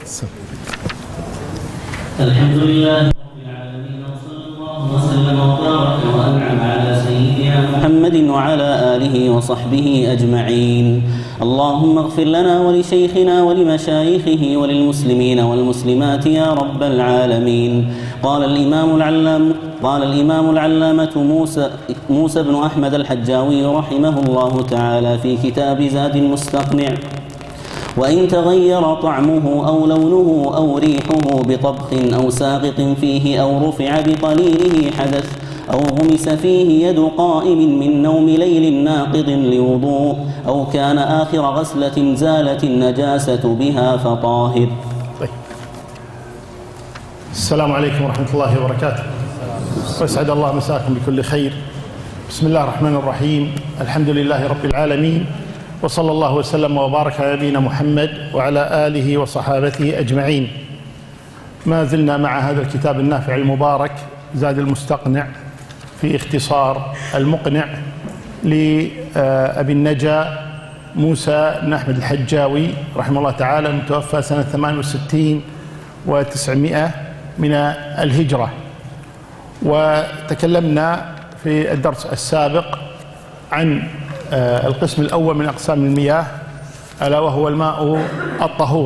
الحمد لله رب العالمين، وصلى الله وسلم وبارك وأنعم على سيدنا محمد وعلى آله وصحبه أجمعين. اللهم اغفر لنا ولشيخنا ولمشايخه وللمسلمين والمسلمات يا رب العالمين. قال الإمام العلامة موسى بن أحمد الحجاوي رحمه الله تعالى في كتاب زاد المستقنع: وإن تغير طعمه أو لونه أو ريحه بطبخ أو ساقط فيه أو رفع بقليله حدث أو غمس فيه يد قائم من نوم ليل ناقض لوضوء أو كان آخر غسلة زالت النجاسة بها فطاهر. السلام عليكم ورحمة الله وبركاته، واسعد الله مساكم بكل خير. بسم الله الرحمن الرحيم، الحمد لله رب العالمين، وصلى الله وسلم وبارك على نبينا محمد وعلى آله وصحابته أجمعين. ما زلنا مع هذا الكتاب النافع المبارك زاد المستقنع في اختصار المقنع لأبي النجا موسى بن أحمد الحجاوي رحمه الله تعالى، المتوفى سنة 68 و900 من الهجرة. وتكلمنا في الدرس السابق عن القسم الأول من أقسام المياه، ألا وهو الماء الطهور.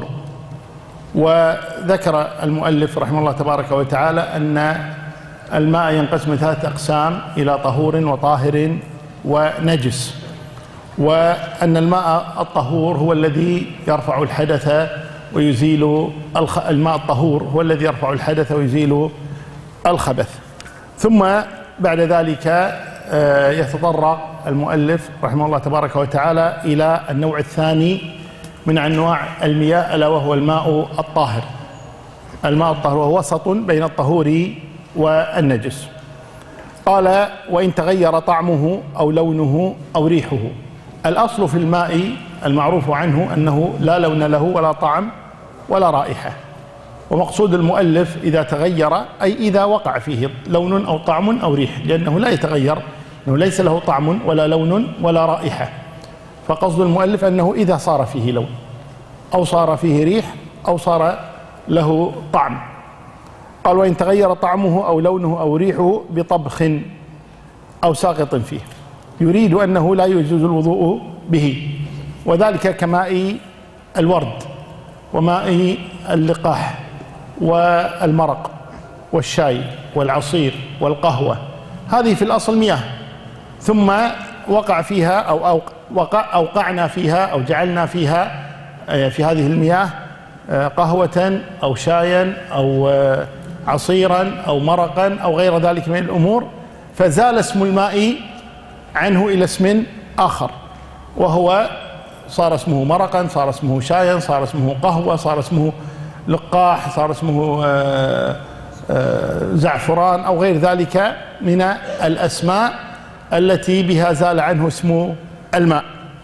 وذكر المؤلف رحمه الله تبارك وتعالى أن الماء ينقسم 3 أقسام: إلى طهور وطاهر ونجس، وأن الماء الطهور هو الذي يرفع الحدث ويزيل الماء الطهور هو الذي يرفع الحدث ويزيل الخبث. ثم بعد ذلك يتطرق المؤلف رحمه الله تبارك وتعالى إلى النوع الثاني من أنواع المياه، ألا وهو الماء الطاهر. الماء الطاهر وهو وسط بين الطهور والنجس. قال: وإن تغير طعمه أو لونه أو ريحه. الأصل في الماء المعروف عنه أنه لا لون له ولا طعم ولا رائحة، ومقصود المؤلف إذا تغير أي إذا وقع فيه لون أو طعم أو ريح، لأنه لا يتغير، أنه ليس له طعم ولا لون ولا رائحة. فقصد المؤلف أنه إذا صار فيه لون أو صار فيه ريح أو صار له طعم. قال: وإن تغير طعمه أو لونه أو ريحه بطبخ أو ساقط فيه. يريد أنه لا يجوز الوضوء به، وذلك كماء الورد وماء اللقاح والمرق والشاي والعصير والقهوة، هذه في الأصل مياه، ثم وقع فيها أوقعنا فيها أو جعلنا فيها في هذه المياه قهوة أو شايا أو عصيرا أو مرقا أو غير ذلك من الأمور، فزال اسم الماء عنه إلى اسم آخر، وهو صار اسمه مرقا، صار اسمه شايا، صار اسمه قهوة، صار اسمه لقاح، صار اسمه زعفران أو غير ذلك من الأسماء التي بها زال عنه اسم الماء.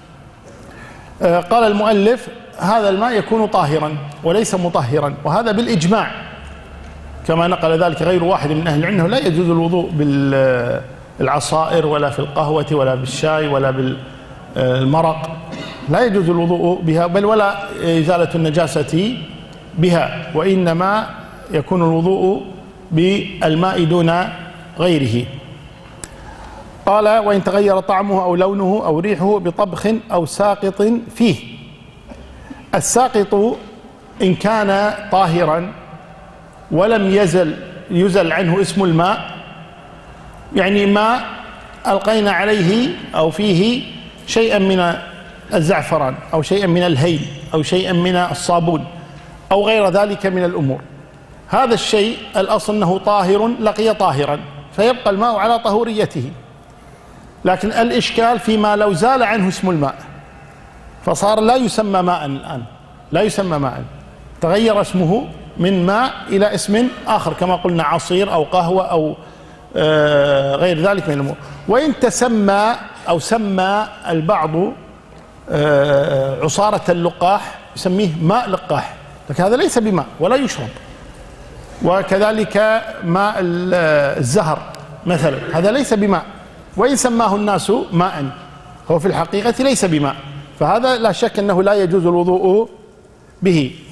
قال المؤلف: هذا الماء يكون طاهرا وليس مطهرا، وهذا بالإجماع، كما نقل ذلك غير واحد من أهل العلم. لا يجوز الوضوء بالعصائر ولا في القهوة ولا بالشاي ولا بالمرق، لا يجوز الوضوء بها، بل ولا إزالة النجاسة بها، وإنما يكون الوضوء بالماء دون غيره. قال: وإن تغير طعمه أو لونه أو ريحه بطبخ أو ساقط فيه. الساقط إن كان طاهرا ولم يزل عنه اسم الماء، يعني ما ألقينا عليه أو فيه شيئا من الزعفران أو شيئا من الهيل أو شيئا من الصابون أو غير ذلك من الأمور، هذا الشيء الأصل أنه طاهر لقي طاهرا، فيبقى الماء على طهوريته. لكن الإشكال فيما لو زال عنه اسم الماء فصار لا يسمى ماء الآن، لا يسمى ماء، تغير اسمه من ماء إلى اسم آخر، كما قلنا عصير أو قهوة أو غير ذلك من الأمور. وإن تسمى أو سمى البعض عصارة اللقاح يسميه ماء لقاح، لكن هذا ليس بماء ولا يشرب. وكذلك ماء الزهر مثلا، هذا ليس بماء، وإن سماه الناس ماء هو في الحقيقة ليس بماء، فهذا لا شك أنه لا يجوز الوضوء به.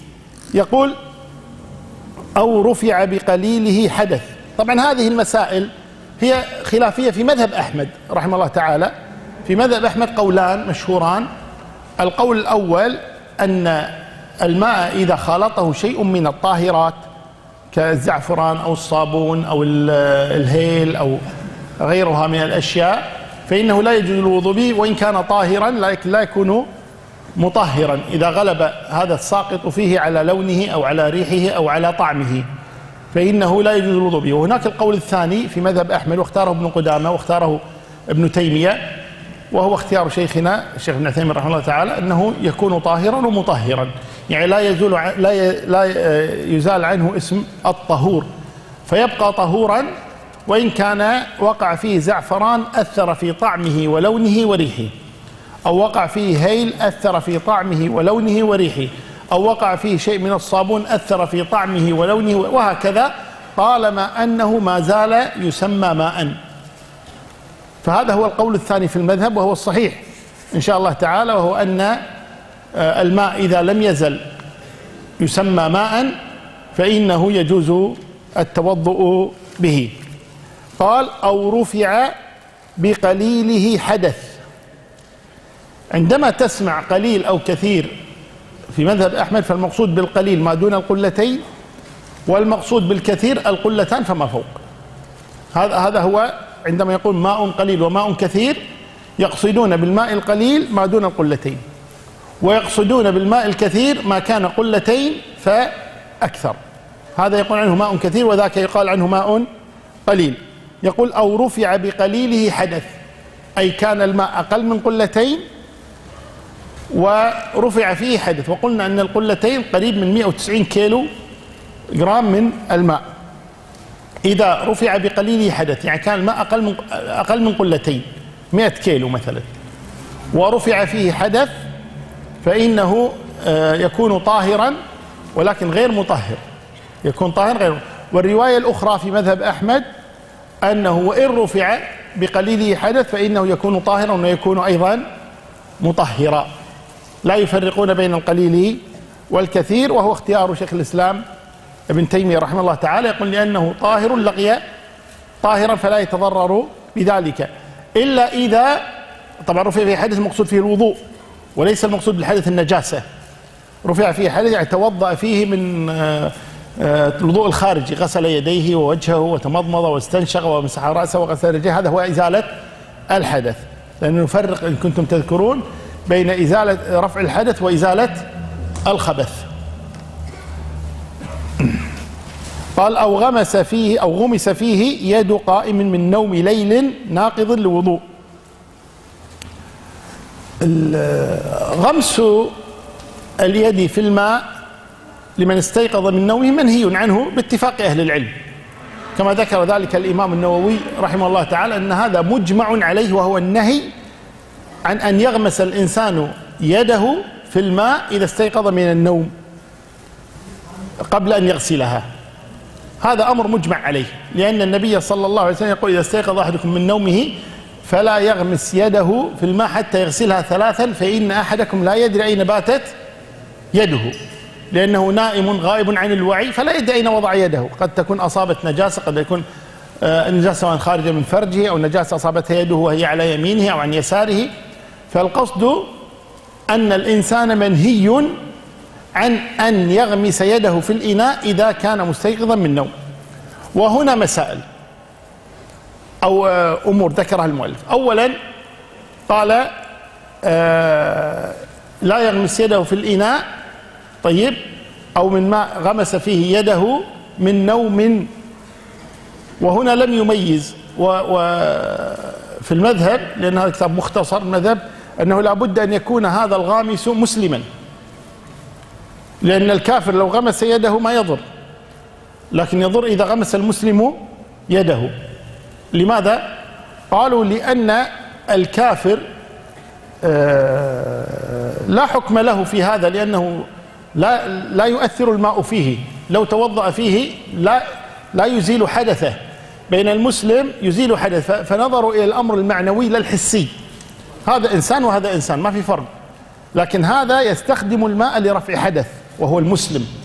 يقول أو رفع بقليله حدث. طبعا هذه المسائل هي خلافية في مذهب أحمد رحمه الله تعالى. في مذهب أحمد قولان مشهوران. القول الأول أن الماء إذا خالطه شيء من الطاهرات كالزعفران أو الصابون أو الهيل أو غيرها من الأشياء فإنه لا يجوز الوضوء به، وإن كان طاهرا لكن لا يكون مطهرا إذا غلب هذا الساقط فيه على لونه أو على ريحه أو على طعمه، فإنه لا يجوز الوضوء به. وهناك القول الثاني في مذهب أحمد واختاره ابن قدامة واختاره ابن تيمية، وهو اختيار شيخنا الشيخ ابن عثيمين رحمه الله تعالى، أنه يكون طاهرا ومطهرا، يعني لا يزال عنه اسم الطهور، فيبقى طهورا وإن كان وقع فيه زعفران أثر في طعمه ولونه وريحه، أو وقع فيه هيل أثر في طعمه ولونه وريحه، أو وقع فيه شيء من الصابون أثر في طعمه ولونه، وهكذا طالما أنه ما زال يسمى ماء. فهذا هو القول الثاني في المذهب وهو الصحيح إن شاء الله تعالى، وهو أن الماء إذا لم يزل يسمى ماء فإنه يجوز التوضؤ به. قال أو رفع بقليله حدث. عندما تسمع قليل أو كثير في مذهب أحمد فالمقصود بالقليل ما دون القلتين، والمقصود بالكثير القلتان فما فوق. هذا هو عندما يقول ماء قليل وماء كثير، يقصدون بالماء القليل ما دون القلتين، ويقصدون بالماء الكثير ما كان قلتين فأكثر. هذا يقول عنه ماء كثير وذاك يقال عنه ماء قليل. يقول أو رفع بقليله حدث، أي كان الماء أقل من قلتين ورفع فيه حدث. وقلنا أن القلتين قريب من 190 كيلو جرام من الماء. إذا رفع بقليله حدث يعني كان الماء أقل من قلتين 100 كيلو مثلا، ورفع فيه حدث فإنه يكون طاهرا ولكن غير مطهر، يكون طاهر غير. والرواية الأخرى في مذهب أحمد أنه وإن رفع بقليله حدث فإنه يكون طاهرا ويكون أيضا مطهرا. لا يفرقون بين القليل والكثير، وهو اختيار شيخ الإسلام ابن تيمية رحمه الله تعالى. يقول لأنه طاهر لقي طاهرا فلا يتضرر بذلك، إلا إذا طبعا رفع فيه حدث المقصود فيه الوضوء وليس المقصود بالحدث النجاسة. رفع فيه حدث يعني توضأ فيه من الوضوء الخارجي، غسل يديه ووجهه وتمضمض واستنشق ومسح رأسه وغسل رجليه، هذا هو إزالة الحدث. لأنه نفرق إن كنتم تذكرون بين إزالة رفع الحدث وإزالة الخبث. قال أو غمس فيه يد قائم من نوم ليل ناقض لوضوء. غمس اليد في الماء لمن استيقظ من نومه منهي عنه باتفاق أهل العلم، كما ذكر ذلك الإمام النووي رحمه الله تعالى أن هذا مجمع عليه، وهو النهي عن أن يغمس الإنسان يده في الماء إذا استيقظ من النوم قبل أن يغسلها. هذا أمر مجمع عليه، لأن النبي صلى الله عليه وسلم يقول إذا استيقظ أحدكم من نومه فلا يغمس يده في الماء حتى يغسلها ثلاثا، فإن أحدكم لا يدري أين باتت يده، لأنه نائم غائب عن الوعي فلا يدري أين وضع يده. قد تكون أصابت نجاسة، قد يكون النجاسة خارجة من فرجه، أو نجاسة أصابتها يده وهي على يمينه أو عن يساره. فالقصد أن الإنسان منهي عن أن يغمس يده في الإناء إذا كان مستيقظا من نوم. وهنا مسائل أو أمور ذكرها المؤلف. أولا قال لا يغمس يده في الإناء، طيب، أو من ماء غمس فيه يده من نوم، وهنا لم يميز. وفي المذهب، لأن هذا كتاب مختصر المذهب، أنه لا بد أن يكون هذا الغامس مسلما، لأن الكافر لو غمس يده ما يضر، لكن يضر إذا غمس المسلم يده. لماذا؟ قالوا لأن الكافر لا حكم له في هذا، لأنه لا يؤثر الماء فيه، لو توضأ فيه لا يزيل حدثه. بين المسلم يزيل حدث، فنظروا إلى الأمر المعنوي لا الحسي. هذا إنسان وهذا إنسان ما في فرق، لكن هذا يستخدم الماء لرفع حدث وهو المسلم،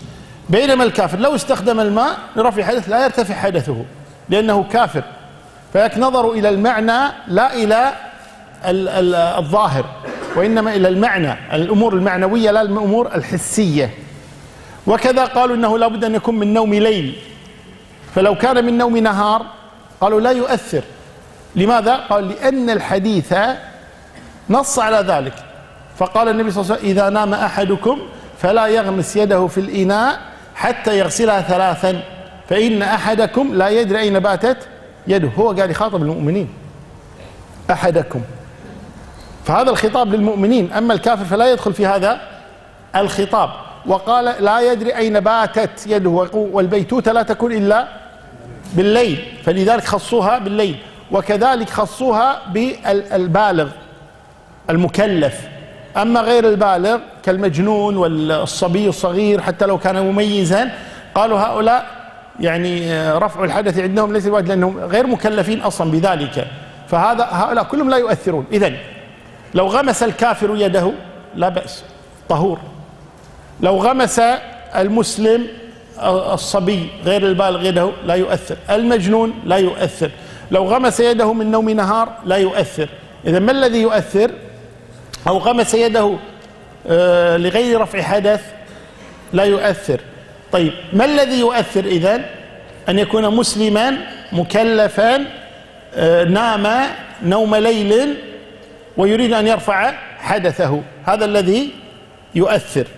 بينما الكافر لو استخدم الماء لرفع حدث لا يرتفع حدثه لأنه كافر، فيك نظر إلى المعنى لا إلى الظاهر، وإنما إلى المعنى، الأمور المعنوية لا الأمور الحسية. وكذا قالوا إنه لا بد أن يكون من نوم ليل، فلو كان من نوم نهار قالوا لا يؤثر. لماذا؟ قال لأن الحديث نص على ذلك، فقال النبي صلى الله عليه وسلم إذا نام أحدكم فلا يغمس يده في الإناء حتى يغسلها ثلاثا فإن أحدكم لا يدري أين باتت يده. هو قال يخاطب المؤمنين أحدكم، فهذا الخطاب للمؤمنين، أما الكافر فلا يدخل في هذا الخطاب. وقال لا يدري أين باتت يده، والبيتوتة لا تكون إلا بالليل، فلذلك خصوها بالليل. وكذلك خصوها بالبالغ المكلف، أما غير البالغ كالمجنون والصبي الصغير حتى لو كان مميزا قالوا هؤلاء يعني رفع الحدث عندهم ليس الواجب لأنهم غير مكلفين أصلا بذلك، هؤلاء كلهم لا يؤثرون. إذن لو غمس الكافر يده لا بأس طهور، لو غمس المسلم الصبي غير البالغ يده لا يؤثر، المجنون لا يؤثر، لو غمس يده من نوم نهار لا يؤثر. إذا ما الذي يؤثر؟ أو غمس يده لغير رفع حدث لا يؤثر. طيب ما الذي يؤثر إذن؟ أن يكون مسلما مكلفا نام نوم ليل ويريد أن يرفع حدثه، هذا الذي يؤثر.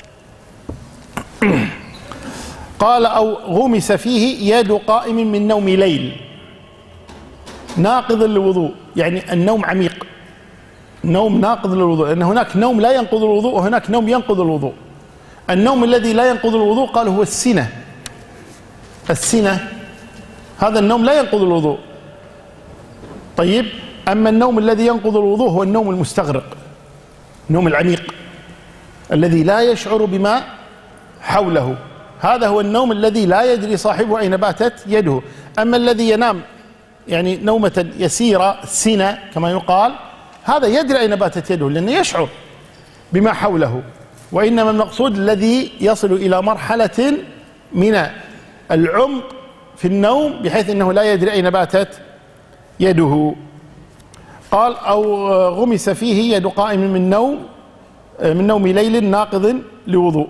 قال أو غمس فيه يد قائم من نوم ليل ناقض للوضوء، يعني النوم عميق، نوم ناقض للوضوء، لأن هناك نوم لا ينقض الوضوء وهناك نوم ينقض الوضوء. النوم الذي لا ينقض الوضوء قال هو السنة، السنة هذا النوم لا ينقض الوضوء. طيب أما النوم الذي ينقض الوضوء هو النوم المستغرق، النوم العميق الذي لا يشعر بما حوله، هذا هو النوم الذي لا يدري صاحبه أين باتت يده. أما الذي ينام يعني نومة يسيرة سنة كما يقال، هذا يدري أين باتت يده لأنه يشعر بما حوله. وإنما المقصود الذي يصل إلى مرحلة من العمق في النوم بحيث أنه لا يدري أين باتت يده. قال أو غمس فيه يد قائم من نوم ليل ناقض لوضوء.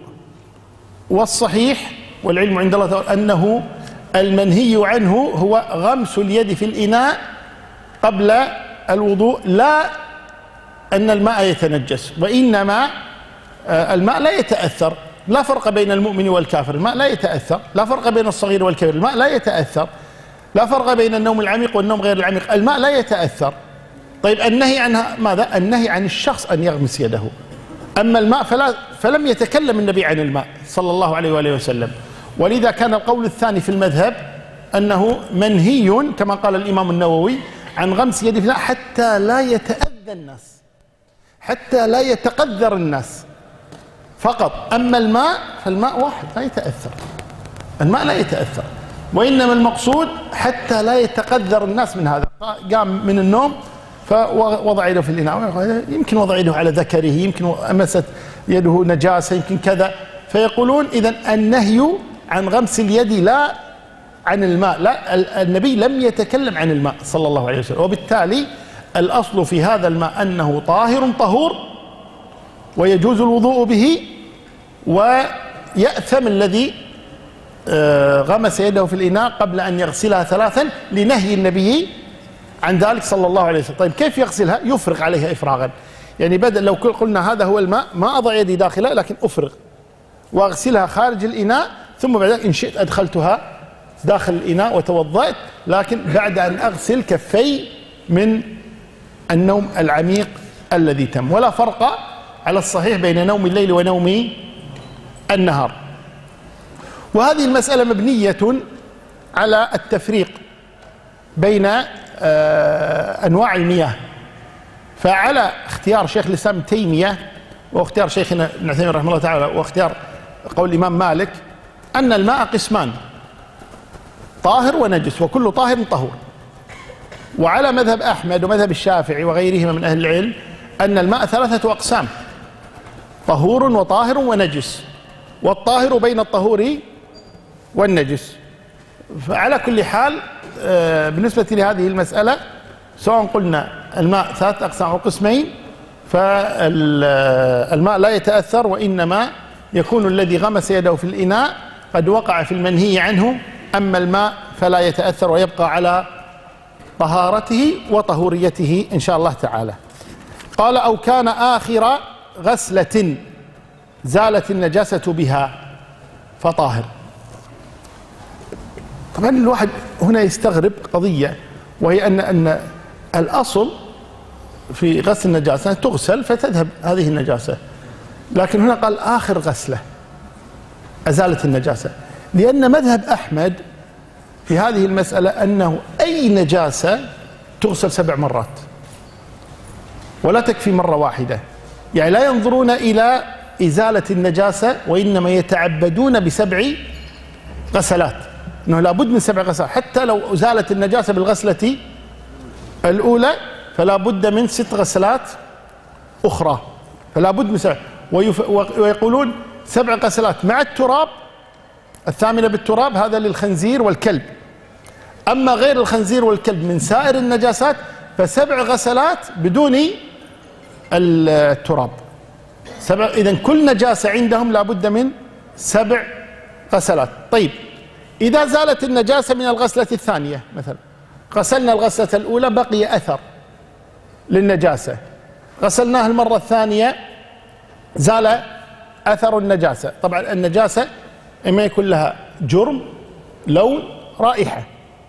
والصحيح والعلم عند الله تعالى أنه المنهي عنه هو غمس اليد في الإناء قبل الوضوء، لا أن الماء يتنجس، وإنما الماء لا يتأثر، لا فرق بين المؤمن والكافر، الماء لا يتأثر، لا فرق بين الصغير والكبير، الماء لا يتأثر، لا فرق بين النوم العميق والنوم غير العميق، الماء لا يتأثر. طيب النهي عنها ماذا؟ النهي عن الشخص أن يغمس يده. أما الماء فلم يتكلم النبي عن الماء صلى الله عليه وآله وسلم، ولذا كان القول الثاني في المذهب أنه منهي كما قال الإمام النووي عن غمس يده في الماء حتى لا يتأذى الناس، حتى لا يتقذر الناس فقط. أما الماء فالماء واحد لا يتأثر، الماء لا يتأثر، وإنما المقصود حتى لا يتقذر الناس من هذا. قام من النوم فوضع يده في الإناء، يمكن وضع يده على ذكره، يمكن أمست يده نجاسة، يمكن كذا، فيقولون إذن النهي عن غمس اليد لا عن الماء، لا النبي لم يتكلم عن الماء صلى الله عليه وسلم، وبالتالي الأصل في هذا الماء أنه طاهر طهور ويجوز الوضوء به، ويأثم الذي غمس يده في الإناء قبل أن يغسلها ثلاثا لنهي النبي عن ذلك صلى الله عليه وسلم. طيب كيف يغسلها؟ يفرغ عليها إفراغا، يعني بدل لو قلنا هذا هو الماء ما أضع يدي داخلها لكن أفرغ وأغسلها خارج الإناء، ثم بعد إن شئت أدخلتها داخل الإناء وتوضأت، لكن بعد أن أغسل كفي من النوم العميق الذي تم. ولا فرق على الصحيح بين نوم الليل ونوم النهار. وهذه المسألة مبنية على التفريق بين أنواع المياه، فعلى اختيار شيخ الإسلام ابن تيمية واختيار شيخنا ابن عثيمين رحمه الله تعالى واختيار قول الإمام مالك أن الماء قسمان، طاهر ونجس، وكل طاهر طهور. وعلى مذهب أحمد ومذهب الشافعي وغيرهما من أهل العلم أن الماء ثلاثة أقسام، طهور وطاهر ونجس. والطاهر بين الطهور والنجس. فعلى كل حال بالنسبة لهذه المسألة سواء قلنا الماء 3 أقسام أو قسمين، فالماء لا يتأثر، وإنما يكون الذي غمس يده في الإناء قد وقع في المنهي عنه، أما الماء فلا يتأثر ويبقى على طهارته وطهوريته إن شاء الله تعالى. قال أو كان آخر غسلة زالت النجاسة بها فطاهر. طبعا الواحد هنا يستغرب قضية، وهي أن الأصل في غسل النجاسة تغسل فتذهب هذه النجاسة، لكن هنا قال آخر غسلة أزالت النجاسة، لأن مذهب أحمد في هذه المسألة أنه أي نجاسة تغسل 7 مرات ولا تكفي مرة واحدة، يعني لا ينظرون إلى إزالة النجاسة وإنما يتعبدون ب7 غسلات، أنه لابد من 7 غسلات، حتى لو أزالت النجاسة بالغسلة الأولى فلا بد من 6 غسلات أخرى، فلا بد من 7، ويقولون 7 غسلات مع التراب، الثامنة بالتراب، هذا للخنزير والكلب، أما غير الخنزير والكلب من سائر النجاسات ف7 غسلات بدون التراب. إذن كل نجاسة عندهم لا بد من 7 غسلات. طيب إذا زالت النجاسة من الغسلة الثانية، مثلا غسلنا الغسلة الأولى بقي أثر للنجاسة، غسلناها المرة الثانية زال أثر النجاسة. طبعا النجاسة إما يكون لها جرم، لون، رائحة،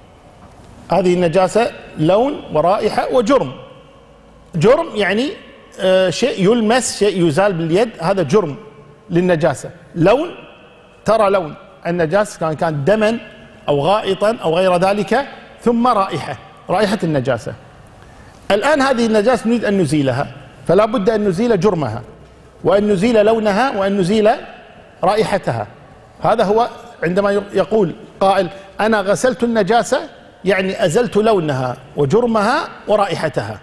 هذه النجاسة لون ورائحة وجرم. جرم يعني شيء يلمس، شيء يزال باليد، هذا جرم للنجاسة. لون، ترى لون النجاسة كان دما أو غائطا أو غير ذلك. ثم رائحة، رائحة النجاسة. الآن هذه النجاسة نريد أن نزيلها، فلا بد أن نزيل جرمها، وأن نزيل لونها، وأن نزيل رائحتها. هذا هو عندما يقول قائل أنا غسلت النجاسة، يعني أزلت لونها وجرمها ورائحتها،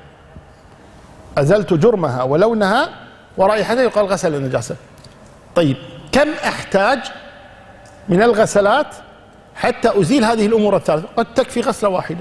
أزلت جرمها ولونها ورائحتها، يقال غسل النجاسة. طيب كم أحتاج من الغسلات حتى أزيل هذه الأمور الثلاثة؟ قد تكفي غسلة واحدة،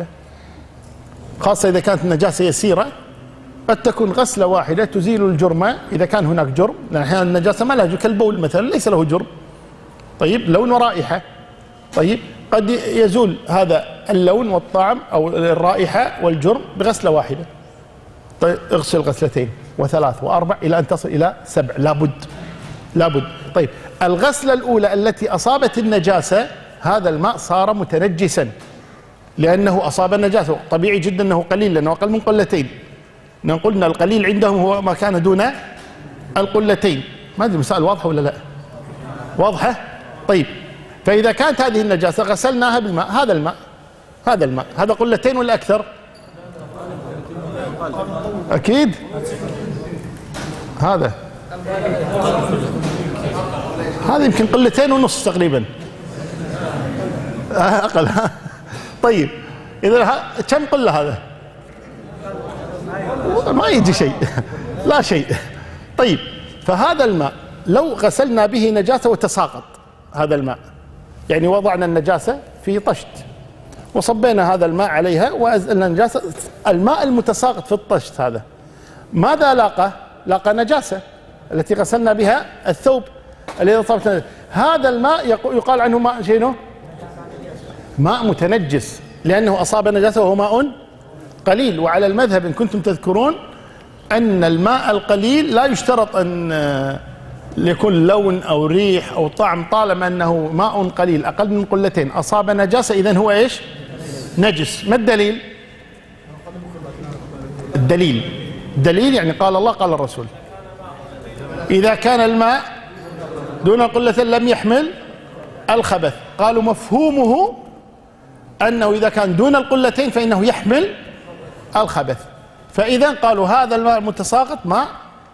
خاصة إذا كانت النجاسة يسيرة، قد تكون غسلة واحدة تزيل الجرم إذا كان هناك جرم، لأن أحيانا النجاسة ما لها جرم، كالبول مثلا ليس له جرم، طيب لون ورائحة. طيب قد يزول هذا اللون والطعم أو الرائحة والجرم بغسلة واحدة. طيب اغسل غسلتين و3 و4 إلى أن تصل إلى 7، لابد. طيب الغسلة الأولى التي أصابت النجاسة، هذا الماء صار متنجسا لأنه أصاب النجاسة، طبيعي جدا أنه قليل، لأنه أقل من قلتين. قلنا القليل عندهم هو ما كان دون القلتين. ما أدري المسألة واضحة ولا لا؟ واضحة؟ طيب فإذا كانت هذه النجاسة غسلناها بالماء، هذا الماء هذا قلتين ولا أكثر؟ أكيد هذا يمكن 2.5 قلة تقريبا، أقل. طيب إذا كم قلة هذا؟ ما يجي شيء، لا شيء. طيب فهذا الماء لو غسلنا به نجاسة وتساقط هذا الماء، يعني وضعنا النجاسة في طشت وصبينا هذا الماء عليها وأزلنا النجاسة، الماء المتساقط في الطشت هذا ماذا لاقى نجاسة التي غسلنا بها الثوب الذي أصابت. هذا الماء يقال عنه ماء شنو؟ ماء متنجس، لأنه أصاب نجاسة وهو ماء قليل. وعلى المذهب إن كنتم تذكرون أن الماء القليل لا يشترط أن يكون لون أو ريح أو طعم، طالما أنه ماء قليل أقل من قلتين أصاب نجاسة إذن هو إيش؟ نجس. ما الدليل؟ الدليل يعني قال الله قال الرسول إذا كان الماء دون قلة لم يحمل الخبث. قالوا مفهومه أنه إذا كان دون القلتين فإنه يحمل الخبث، فإذا قالوا هذا الماء المتساقط ماء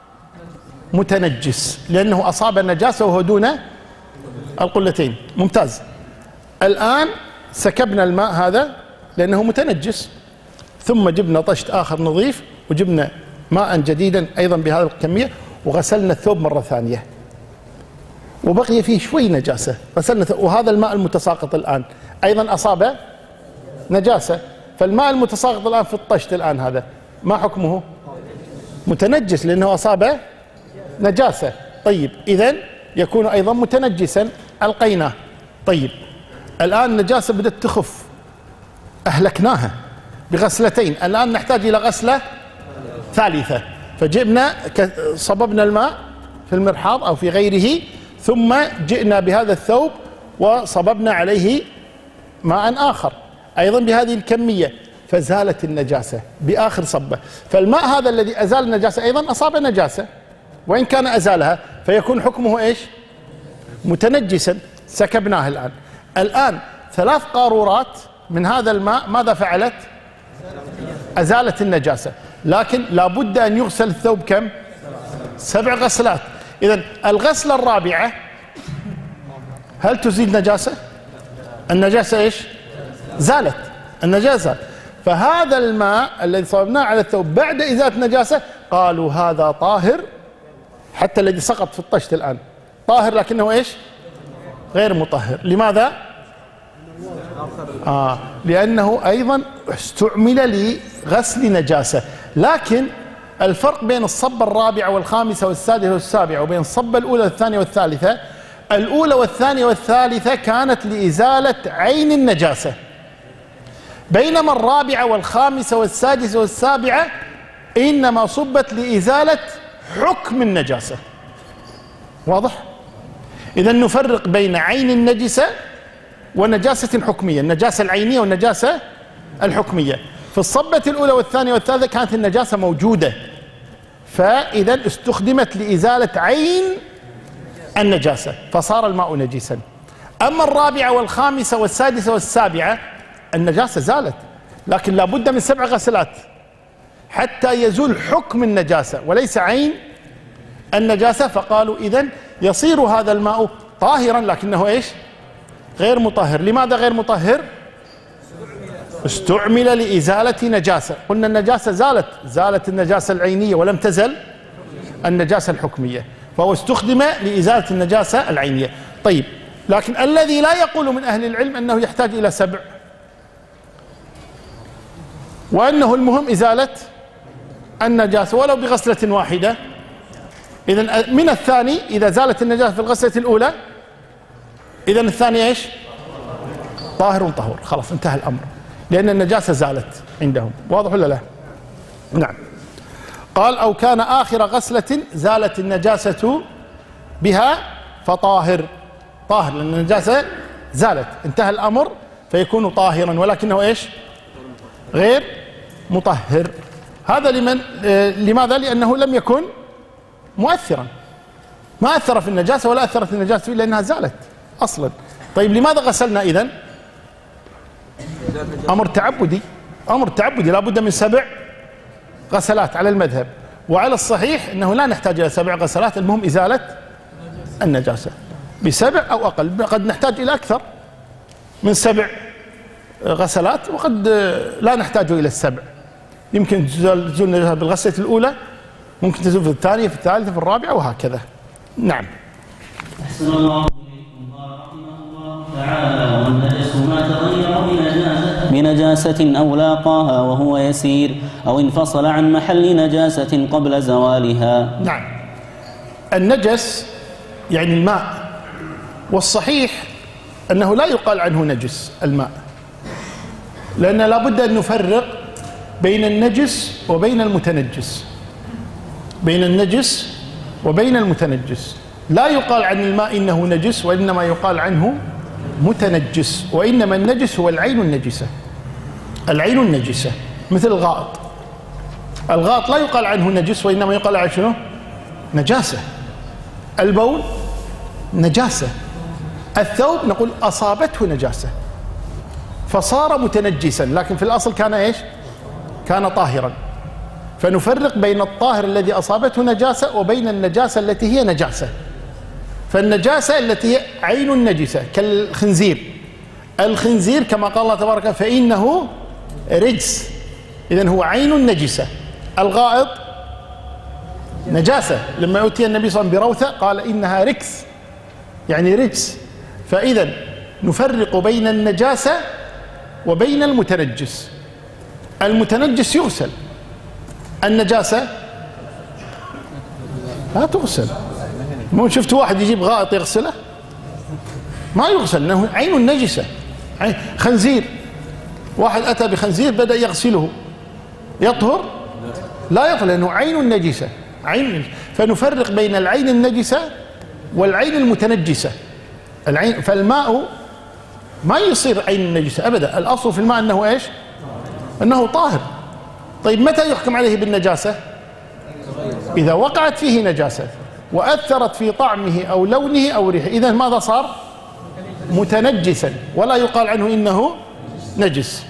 متنجس لأنه أصاب النجاسة وهو دون القلتين. ممتاز. الآن سكبنا الماء هذا لأنه متنجس، ثم جبنا طشت آخر نظيف وجبنا ماء جديدا أيضا بهذه الكمية وغسلنا الثوب مرة ثانية. وبقي فيه شوي نجاسة، غسلنا وهذا الماء المتساقط الآن أيضا أصاب نجاسة، فالماء المتساقط الآن في الطشت الآن هذا ما حكمه؟ متنجس لأنه أصاب نجاسة. طيب إذن يكون أيضا متنجسا، ألقيناه. طيب الآن النجاسة بدأت تخف، أهلكناها بغسلتين، الآن نحتاج إلى غسلة ثالثة، فجئنا صببنا الماء في المرحاض أو في غيره، ثم جئنا بهذا الثوب وصببنا عليه ماء آخر أيضا بهذه الكمية، فزالت النجاسة بآخر صبة. فالماء هذا الذي أزال النجاسة أيضا أصاب نجاسة، وإن كان أزالها فيكون حكمه إيش؟ متنجسا. سكبناه الآن 3 قارورات من هذا الماء ماذا فعلت؟ أزالت النجاسة، لكن لابد أن يغسل الثوب كم؟ 7 غسلات. إذن الغسلة الرابعة هل تزيل نجاسة؟ النجاسة إيش؟ زالت النجاسة. فهذا الماء الذي صببناه على الثوب بعد إزالة نجاسة قالوا هذا طاهر، حتى الذي سقط في الطشت الآن طاهر لكنه إيش؟ غير مطهر. لماذا؟ لأنه أيضا استعمل لغسل نجاسة. لكن الفرق بين الصبة الرابعة والخامسة والسادسة والسابعة وبين الصبة الأولى والثانية والثالثة، الأولى والثانية والثالثة كانت لإزالة عين النجاسة، بينما الرابعة والخامسة والسادسة والسابعة إنما صبت لإزالة حكم النجاسة. واضح؟ إذن نفرق بين عين النجسة ونجاسة حكمية، النجاسة العينية والنجاسة الحكمية. في الصبة الأولى والثانية والثالثة كانت النجاسة موجودة، فإذا استخدمت لإزالة عين النجاسة فصار الماء نجسا. أما الرابعة والخامسة والسادسة والسابعة النجاسة زالت، لكن لابد من 7 غسلات حتى يزول حكم النجاسة وليس عين النجاسة. فقالوا إذن يصير هذا الماء طاهرا لكنه إيش؟ غير مطهر. لماذا غير مطهر؟ استعمل لإزالة نجاسة. قلنا النجاسة زالت النجاسة العينية ولم تزل النجاسة الحكمية، فهو استخدم لإزالة النجاسة العينية. طيب، لكن الذي لا يقول من أهل العلم أنه يحتاج إلى 7، وأنه المهم إزالة النجاسة ولو بغسلة واحدة. إذن من الثاني إذا زالت النجاسة في الغسلة الأولى إذن الثاني إيش؟ طاهر طهور، خلاص انتهى الأمر، لأن النجاسة زالت عندهم. واضح ولا لا؟ نعم. قال أو كان آخر غسلة زالت النجاسة بها فطاهر، طاهر لأن النجاسة زالت، انتهى الأمر فيكون طاهرا، ولكنه إيش؟ غير مطهر. هذا لماذا؟ لأنه لم يكن مؤثرا، ما أثر في النجاسة ولا أثرت النجاسة فيه لأنها زالت أصلا. طيب لماذا غسلنا إذن؟ أمر تعبدي، أمر تعبدي، لا بد من 7 غسلات على المذهب، وعلى الصحيح أنه لا نحتاج إلى 7 غسلات، المهم إزالة النجاسة ب7 أو أقل. قد نحتاج إلى أكثر من 7 غسلات، وقد لا نحتاج إلى 7، يمكن تزول النجاسة بالغسلة الأولى، ممكن تزول في الثانية في الثالثة في الرابعة وهكذا. نعم. أحسن الله إليكم. قال رحمه الله تعالى والنجس ما تغير بنجاسة أو لاقاها وهو يسير أو انفصل عن محل نجاسة قبل زوالها. نعم. النجس يعني الماء، والصحيح أنه لا يقال عنه نجس الماء، لأن لا بد أن نفرق بين النجس وبين المتنجس، بين النجس وبين المتنجس. لا يقال عن الماء إنه نجس، وإنما يقال عنه متنجس. وإنما النجس هو العين النجسة، العين النجسة، مثل الغائط. الغائط لا يقال عنه نجس، وإنما يقال عنه شنو؟ نجاسة. البول نجاسة. الثوب نقول أصابته نجاسة فصار متنجسا، لكن في الأصل كان إيش؟ كان طاهرا. فنفرق بين الطاهر الذي أصابته نجاسة وبين النجاسة التي هي نجاسة. فالنجاسة التي هي عين النجسة كالخنزير، الخنزير كما قال الله تبارك فإنه رجس، إذن هو عين النجسة. الغائط نجاسة، لما أتي النبي صلى الله عليه وسلم بروثة قال إنها ركس، يعني رجس. فإذا نفرق بين النجاسة وبين المتنجس. المتنجس يغسل، النجاسة لا تغسل. مو شفت واحد يجيب غائط يغسله؟ ما يغسل، لأنه عين النجسة. خنزير، واحد أتى بخنزير بدأ يغسله، يطهر؟ لا يطهر، لأنه عين النجسة. فنفرق بين العين النجسة والعين المتنجسة. فالماء ما يصير عين النجسة أبدا، الأصل في الماء أنه إيش؟ أنه طاهر. طيب متى يحكم عليه بالنجاسة؟ إذا وقعت فيه نجاسة وأثرت في طعمه أو لونه أو ريحه، إذا ماذا صار؟ متنجسا، ولا يقال عنه إنه نجس.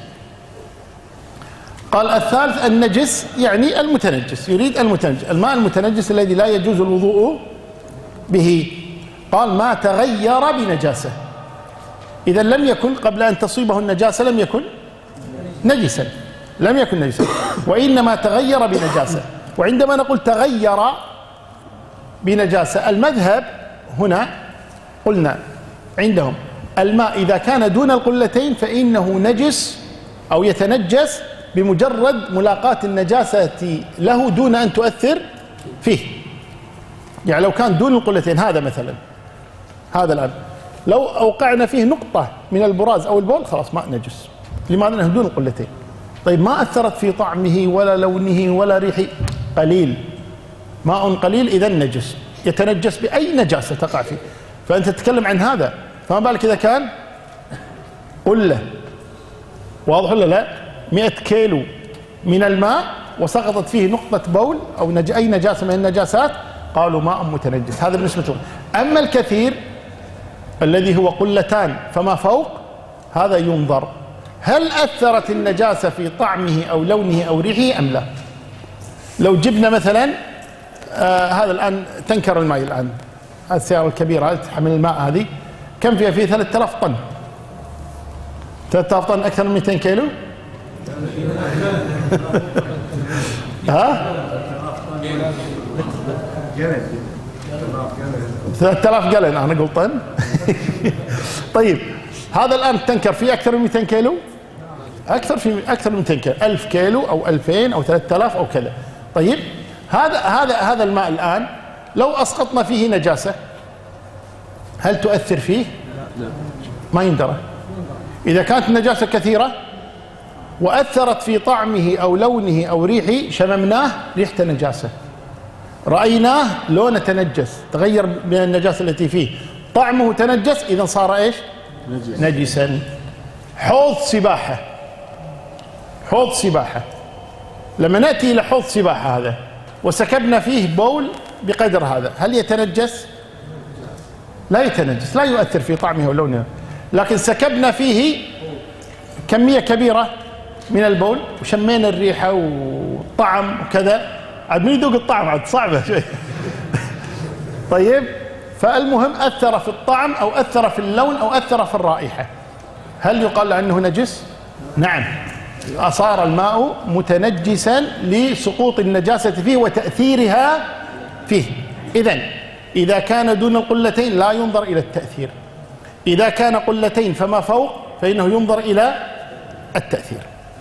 قال الثالث النجس يعني المتنجس، يريد المتنجس، الماء المتنجس الذي لا يجوز الوضوء به. قال ما تغير بنجاسة، إذا لم يكن قبل أن تصيبه النجاسة لم يكن نجسا، لم يكن نجسا، وإنما تغير بنجاسة. وعندما نقول تغير بنجاسة، المذهب هنا قلنا عندهم الماء إذا كان دون القلتين فإنه نجس أو يتنجس بمجرد ملاقاة النجاسة له دون أن تؤثر فيه. يعني لو كان دون القلتين، هذا مثلا، هذا الآن لو أوقعنا فيه نقطة من البراز أو البول خلاص ماء نجس. لماذا؟ لأنه دون القلتين. طيب ما أثرت في طعمه ولا لونه ولا ريحه، قليل، ماء قليل، إذا نجس، يتنجس بأي نجاسة تقع فيه. فأنت تتكلم عن هذا، فما بالك إذا كان قلة، واضح ولا لا؟ 100 كيلو من الماء وسقطت فيه نقطة بول أو أي نجاسة من النجاسات، قالوا ماء متنجس. هذا بالنسبة له. أما الكثير الذي هو قلتان فما فوق، هذا ينظر هل أثرت النجاسة في طعمه أو لونه أو ريحه أم لا. لو جبنا مثلا هذا الآن تنكر الماء، الآن السيارة الكبيرة تحمل الماء هذه كم فيها؟ فيه 3000 طن. 3000 طن أكثر من 200 كيلو. ها؟ 3000 جلن، أنا قلت طن. طيب هذا الآن التنكر فيه أكثر من 200 كيلو، أكثر من 200 كيلو، 1000 كيلو أو 2000 أو 3000 أو كذا. طيب هذا الماء الآن لو أسقطنا فيه نجاسة هل تؤثر فيه؟ ما يندرى. إذا كانت النجاسة كثيرة وأثرت في طعمه أو لونه أو ريحه، شممناه ريحة نجاسة، رأيناه لونه تنجس، تغير من النجاسة التي فيه، طعمه تنجس، إذا صار إيش؟ نجسا. حوض سباحة، حوض سباحة، لما نأتي إلى حوض سباحة هذا وسكبنا فيه بول بقدر هذا، هل يتنجس؟ لا يتنجس، لا يؤثر في طعمه ولونه. لكن سكبنا فيه كمية كبيرة من البول وشمينا الريحة والطعم وكذا، عاد من يذوق الطعم؟ عاد صعبة شوي. طيب فالمهم أثر في الطعم أو أثر في اللون أو أثر في الرائحة، هل يقال عنه نجس؟ نعم، صار الماء متنجسا لسقوط النجاسة فيه وتأثيرها فيه. إذا كان دون القلتين لا ينظر إلى التأثير، إذا كان قلتين فما فوق فإنه ينظر إلى التأثير.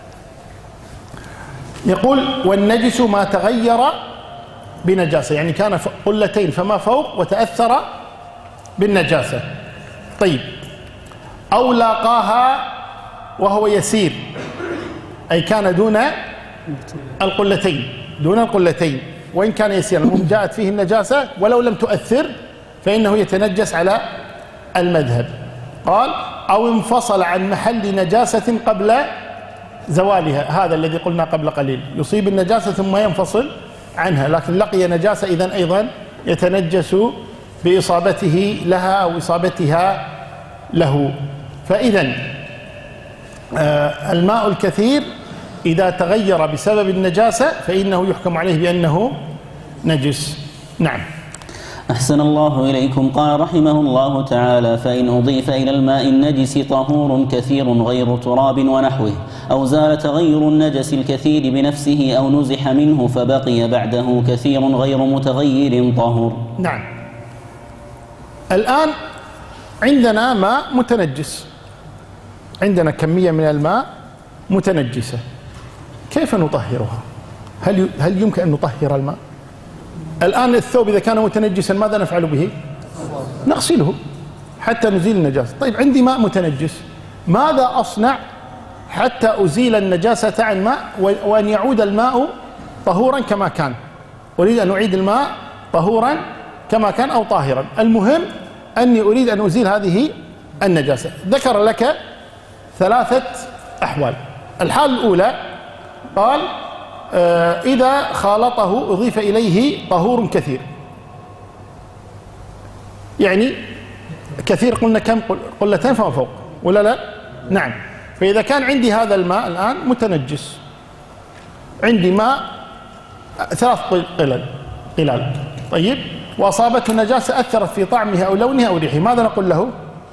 يقول والنجس ما تغير بنجاسة، يعني كان قلتين فما فوق وتأثر بالنجاسة. طيب أو لاقاها وهو يسير، أي كان دون القلتين، وإن كان يسيرا، المهم جاءت فيه النجاسة ولو لم تؤثر فإنه يتنجس على المذهب. قال أو انفصل عن محل نجاسة قبل زوالها، هذا الذي قلنا قبل قليل، يصيب النجاسة ثم ينفصل عنها، لكن لقي نجاسة إذن أيضا يتنجس بإصابته لها أو إصابتها له. فإذن الماء الكثير إذا تغير بسبب النجاسة فإنه يحكم عليه بأنه نجس. نعم. أحسن الله إليكم. قال رحمه الله تعالى فإن أضيف إلى الماء النجس طهور كثير غير تراب ونحوه، أو زال تغير النجس الكثير بنفسه أو نزح منه فبقي بعده كثير غير متغير طهور. نعم. الآن عندنا ماء متنجس، عندنا كمية من الماء متنجسة، كيف نطهرها؟ هل يمكن أن نطهر الماء؟ الآن الثوب إذا كان متنجسا ماذا نفعل به؟ نغسله حتى نزيل النجاسة. طيب عندي ماء متنجس، ماذا أصنع حتى أزيل النجاسة عن ماء وأن يعود الماء طهورا كما كان؟ أريد أن أعيد الماء طهورا كما كان أو طاهرا. المهم أني أريد أن أزيل هذه النجاسة. ذكر لك 3 أحوال. الحالة الأولى قال إذا خالطه أضيف إليه طهور كثير، يعني كثير قلنا كم؟ قلتين فما فوق ولا لا؟ نعم. فإذا كان عندي هذا الماء الآن متنجس، عندي ماء 3 قلال، طيب، وأصابته نجاسة أثرت في طعمها أو لونها أو ريحها، ماذا نقول له؟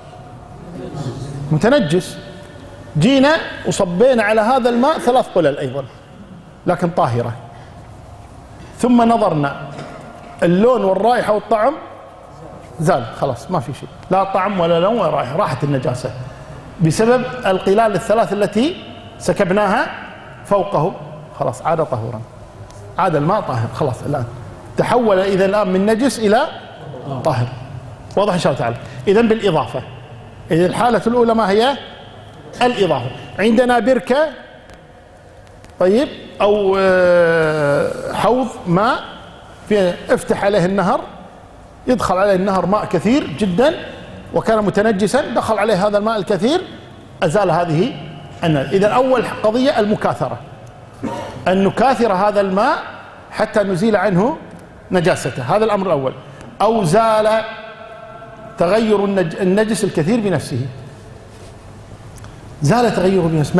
متنجس. جينا وصبينا على هذا الماء 3 قلل أيضا لكن طاهرة، ثم نظرنا اللون والرائحة والطعم زال، خلاص ما في شيء، لا طعم ولا لون ولا رائحة، راحت النجاسة بسبب القلال ال3 التي سكبناها فوقه، خلاص عاد طهورا، عاد الماء طاهر، خلاص الآن تحول إذا الآن من نجس إلى طاهر. واضح إن شاء الله تعالى. إذن بالإضافة. إذا الحالة الأولى ما هي؟ الإضافة. عندنا بركة، طيب، أو حوض ماء فيه، افتح عليه النهر، يدخل عليه النهر ماء كثير جدا وكان متنجسا، دخل عليه هذا الماء الكثير أزال هذه النجاسة. إذا أول قضية المكاثرة، أن نكاثر هذا الماء حتى نزيل عنه نجاسته، هذا الأمر الأول. أو زال تغير النجس الكثير بنفسه، زال تغيره بنفسه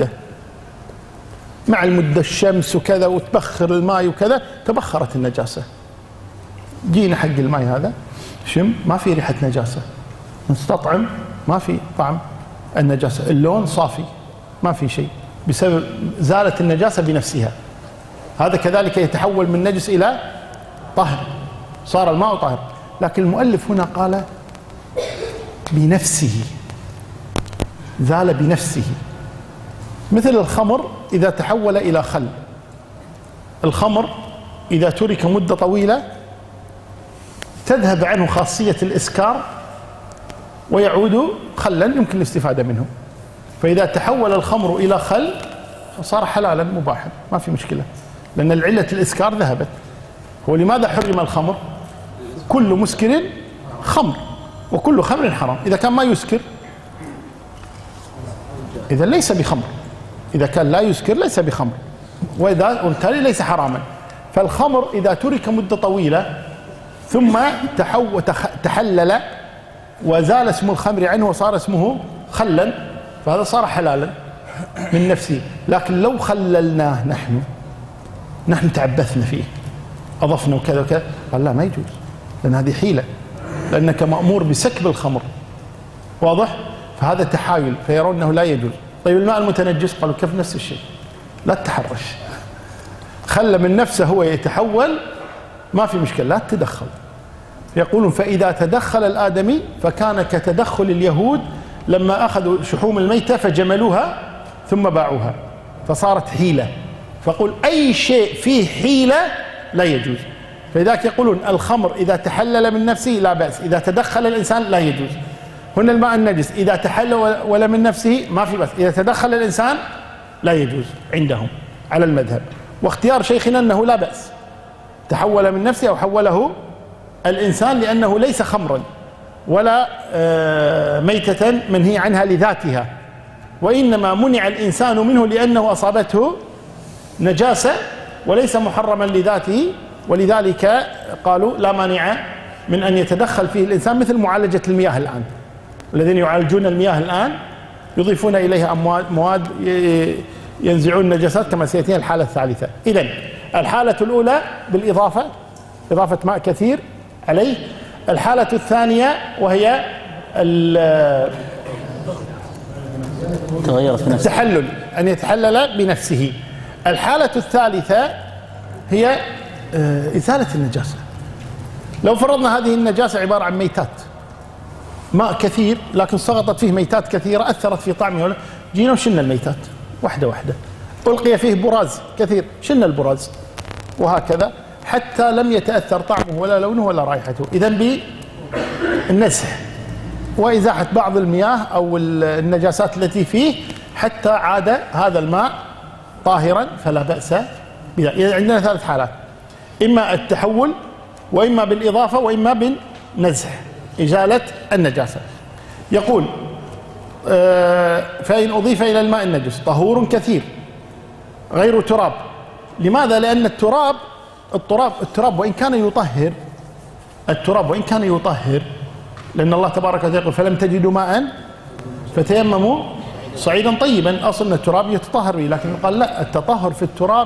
مع المدة الشمس وكذا وتبخر الماء وكذا، تبخرت النجاسة، جينا حق الماء هذا شم ما في ريحة نجاسة، نستطعم ما في طعم النجاسة، اللون صافي ما في شيء، بسبب زالت النجاسة بنفسها. هذا كذلك يتحول من نجس إلى طهر، صار الماء طاهر. لكن المؤلف هنا قال بنفسه، زال بنفسه، مثل الخمر إذا تحول إلى خل. الخمر إذا ترك مدة طويلة تذهب عنه خاصية الإسكار ويعود خلا يمكن الاستفادة منه. فإذا تحول الخمر إلى خل صار حلالا مباحا، ما في مشكلة، لأن العلة الإسكار ذهبت. هو لماذا حرم الخمر؟ كل مسكر خمر وكل خمر حرام. إذا كان ما يسكر إذا ليس بخمر، إذا كان لا يسكر ليس بخمر، وبالتالي ليس حراما. فالخمر إذا ترك مدة طويلة ثم تحلل وزال اسم الخمر عنه وصار اسمه خلا، فهذا صار حلالا من نفسه. لكن لو خللناه نحن تعبثنا فيه، أضفنا وكذا وكذا، قال لا ما يجوز، لأن هذه حيلة، لأنك مأمور بسكب الخمر. واضح؟ فهذا تحايل، فيرون أنه لا يجوز. طيب الماء المتنجس قالوا كيف؟ نفس الشيء، لا تتحرش، خلى من نفسه هو يتحول، ما في مشكلة، لا تتدخل. يقولون فإذا تدخل الآدمي فكان كتدخل اليهود لما أخذوا شحوم الميتة فجملوها ثم باعوها، فصارت حيلة. فقل أي شيء فيه حيلة لا يجوز. فلذلك يقولون الخمر إذا تحلل من نفسه لا بأس، إذا تدخل الإنسان لا يجوز. هنا الماء النجس إذا تحلل ولا من نفسه ما في بأس، إذا تدخل الإنسان لا يجوز عندهم على المذهب. واختيار شيخنا أنه لا بأس، تحول من نفسه أو حوله الإنسان، لأنه ليس خمرا ولا ميتة منهي عنها لذاتها، وإنما منع الإنسان منه لأنه أصابته نجاسة وليس محرما لذاته. ولذلك قالوا لا مانع من أن يتدخل فيه الإنسان، مثل معالجة المياه الآن، الذين يعالجون المياه الآن يضيفون إليها مواد ينزعون النجاسات كما سيأتينا الحالة الثالثة. إذن الحالة الأولى بالإضافة، إضافة ماء كثير عليه. الحالة الثانية وهي التحلل، أن يتحلل بنفسه. الحالة الثالثة هي إزالة النجاسة. لو فرضنا هذه النجاسة عبارة عن ميتات، ماء كثير لكن سقطت فيه ميتات كثيرة أثرت في طعمه، جينا وشلنا الميتات واحدة واحدة. ألقي فيه براز كثير، شلنا البراز، وهكذا حتى لم يتأثر طعمه ولا لونه ولا رائحته. إذن بالنزح وإزاحة بعض المياه أو النجاسات التي فيه حتى عاد هذا الماء طاهرا فلا بأس بذلك. يعني عندنا ثلاث حالات: إما التحول، وإما بالإضافة، وإما بالنزح، إزالة النجاسة. يقول فإن أضيف إلى الماء النجس طهور كثير غير تراب. لماذا؟ لأن التراب وإن كان يطهر، وإن كان يطهر، لأن الله تبارك وتعالى يقول فلم تجدوا ماء فتيمموا صعيدا طيبا. أصل أن التراب يتطهر به، لكن قال لا، التطهر في التراب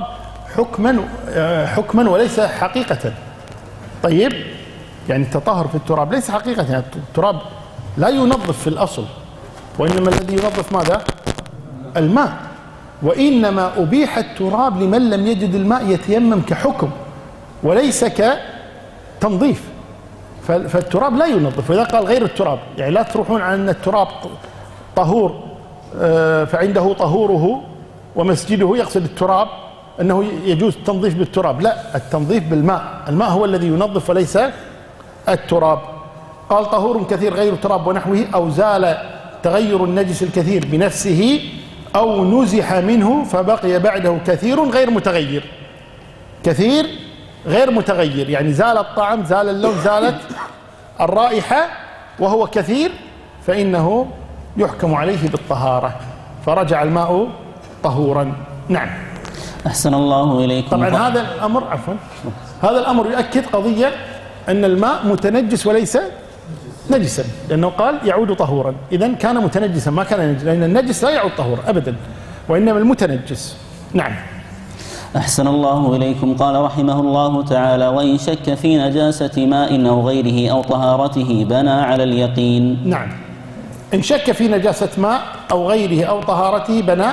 حكما وليس حقيقة. طيب، يعني التطهر في التراب ليس حقيقة، يعني التراب لا ينظف في الأصل، وإنما الذي ينظف ماذا؟ الماء. وإنما أبيح التراب لمن لم يجد الماء يتيمم كحكم وليس كتنظيف. فالتراب لا ينظف. وإذا قال غير التراب، يعني لا تروحون عن أن التراب طهور فعنده طهوره ومسجده، يقصد التراب أنه يجوز التنظيف بالتراب. لا، التنظيف بالماء، الماء هو الذي ينظف وليس التراب. قال طهور كثير غير تراب ونحوه، أو زال تغير النجس الكثير بنفسه أو نزح منه فبقي بعده كثير غير متغير. كثير غير متغير يعني زال الطعم، زال اللون، زالت الرائحة، وهو كثير، فإنه يحكم عليه بالطهارة، فرجع الماء طهورا. نعم. أحسن الله إليكم. طبعا هذا الأمر، عفوا، هذا الأمر يؤكد قضية أن الماء متنجس وليس نجسا، لأنه قال يعود طهورا. إذن كان متنجسا ما كان نجسا، لأن النجس لا يعود طهورا أبدا، وإنما المتنجس. نعم. أحسن الله إليكم. قال رحمه الله تعالى: وإن شك في نجاسة ماء أو غيره أو طهارته بنى على اليقين. نعم، إن شك في نجاسة ماء أو غيره أو طهارته بنى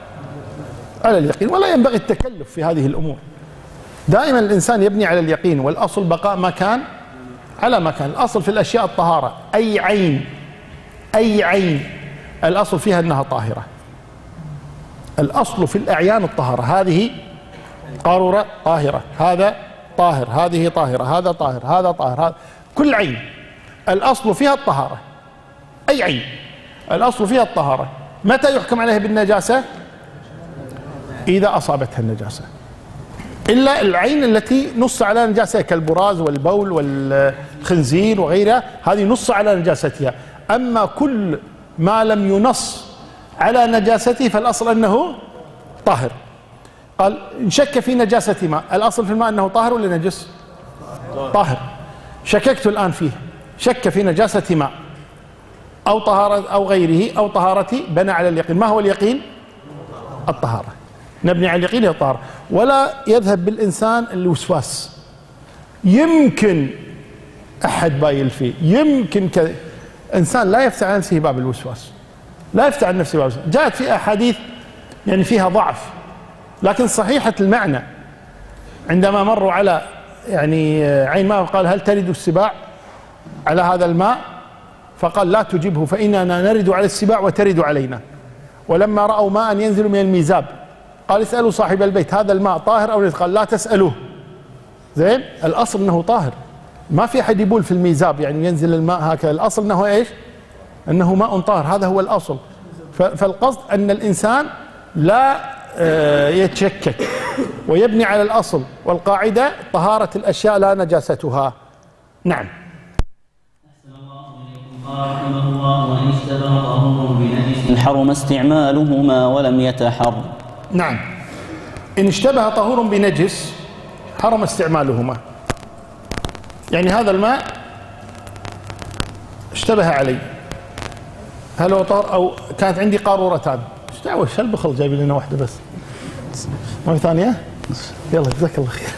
على اليقين. ولا ينبغي التكلف في هذه الأمور، دائما الإنسان يبني على اليقين، والأصل بقاء ما كان على ما كان. الأصل في الأشياء الطهارة، أي عين الأصل فيها أنها طاهرة. الأصل في الأعيان الطهارة. هذه قارورة طاهرة، هذا طاهر، هذه طاهرة، هذا طاهر، هذا طاهر، هذا كل عين الأصل فيها الطهارة. أي عين الأصل فيها الطهارة. متى يحكم عليها بالنجاسة؟ إذا أصابتها النجاسة، إلا العين التي نص على نجاستها كالبراز والبول والخنزير وغيرها، هذه نص على نجاستها. أما كل ما لم ينص على نجاسته فالأصل أنه طاهر. قال إن شك في نجاسة ماء، الأصل في الماء أنه طاهر ولا نجس؟ طاهر. شككت الآن فيه، شك في نجاسة ماء أو طهارة أو غيره أو طهارتي، بنى على اليقين. ما هو اليقين؟ الطهارة. نبني على اليقين هي الطهارة. ولا يذهب بالإنسان الوسواس، يمكن أحد بايل فيه، يمكن كذا. إنسان لا يفتح عن نفسه باب الوسواس، لا يفتح عن نفسه باب الوسواس. جاءت في أحاديث يعني فيها ضعف لكن صحيحة المعنى. عندما مروا على يعني عين ماء قال هل ترد السباع على هذا الماء؟ فقال لا تجبه فإننا نرد على السباع وترد علينا. ولما رأوا ماء ينزل من الميزاب قال اسألوا صاحب البيت هذا الماء طاهر أو نجس؟ قال لا تسألوه. زين، الأصل أنه طاهر، ما في أحد يبول في الميزاب يعني ينزل الماء هكذا. الأصل أنه إيش؟ أنه ماء طاهر، هذا هو الأصل. فالقصد أن الإنسان لا يتشكك ويبني على الأصل والقاعدة طهارة الأشياء لا نجاستها. نعم. رحمه الله: وإن اشتبه طهور بنجس حرم استعمالهما ولم يتحر. نعم، إن اشتبه طهور بنجس حرم استعمالهما. يعني هذا الماء اشتبه علي، هل هو طهر أو كانت عندي قارورتان، ايش دعوة شو البخل جايب لنا واحدة بس، ما في ثانية؟ يلا جزاك الله خير.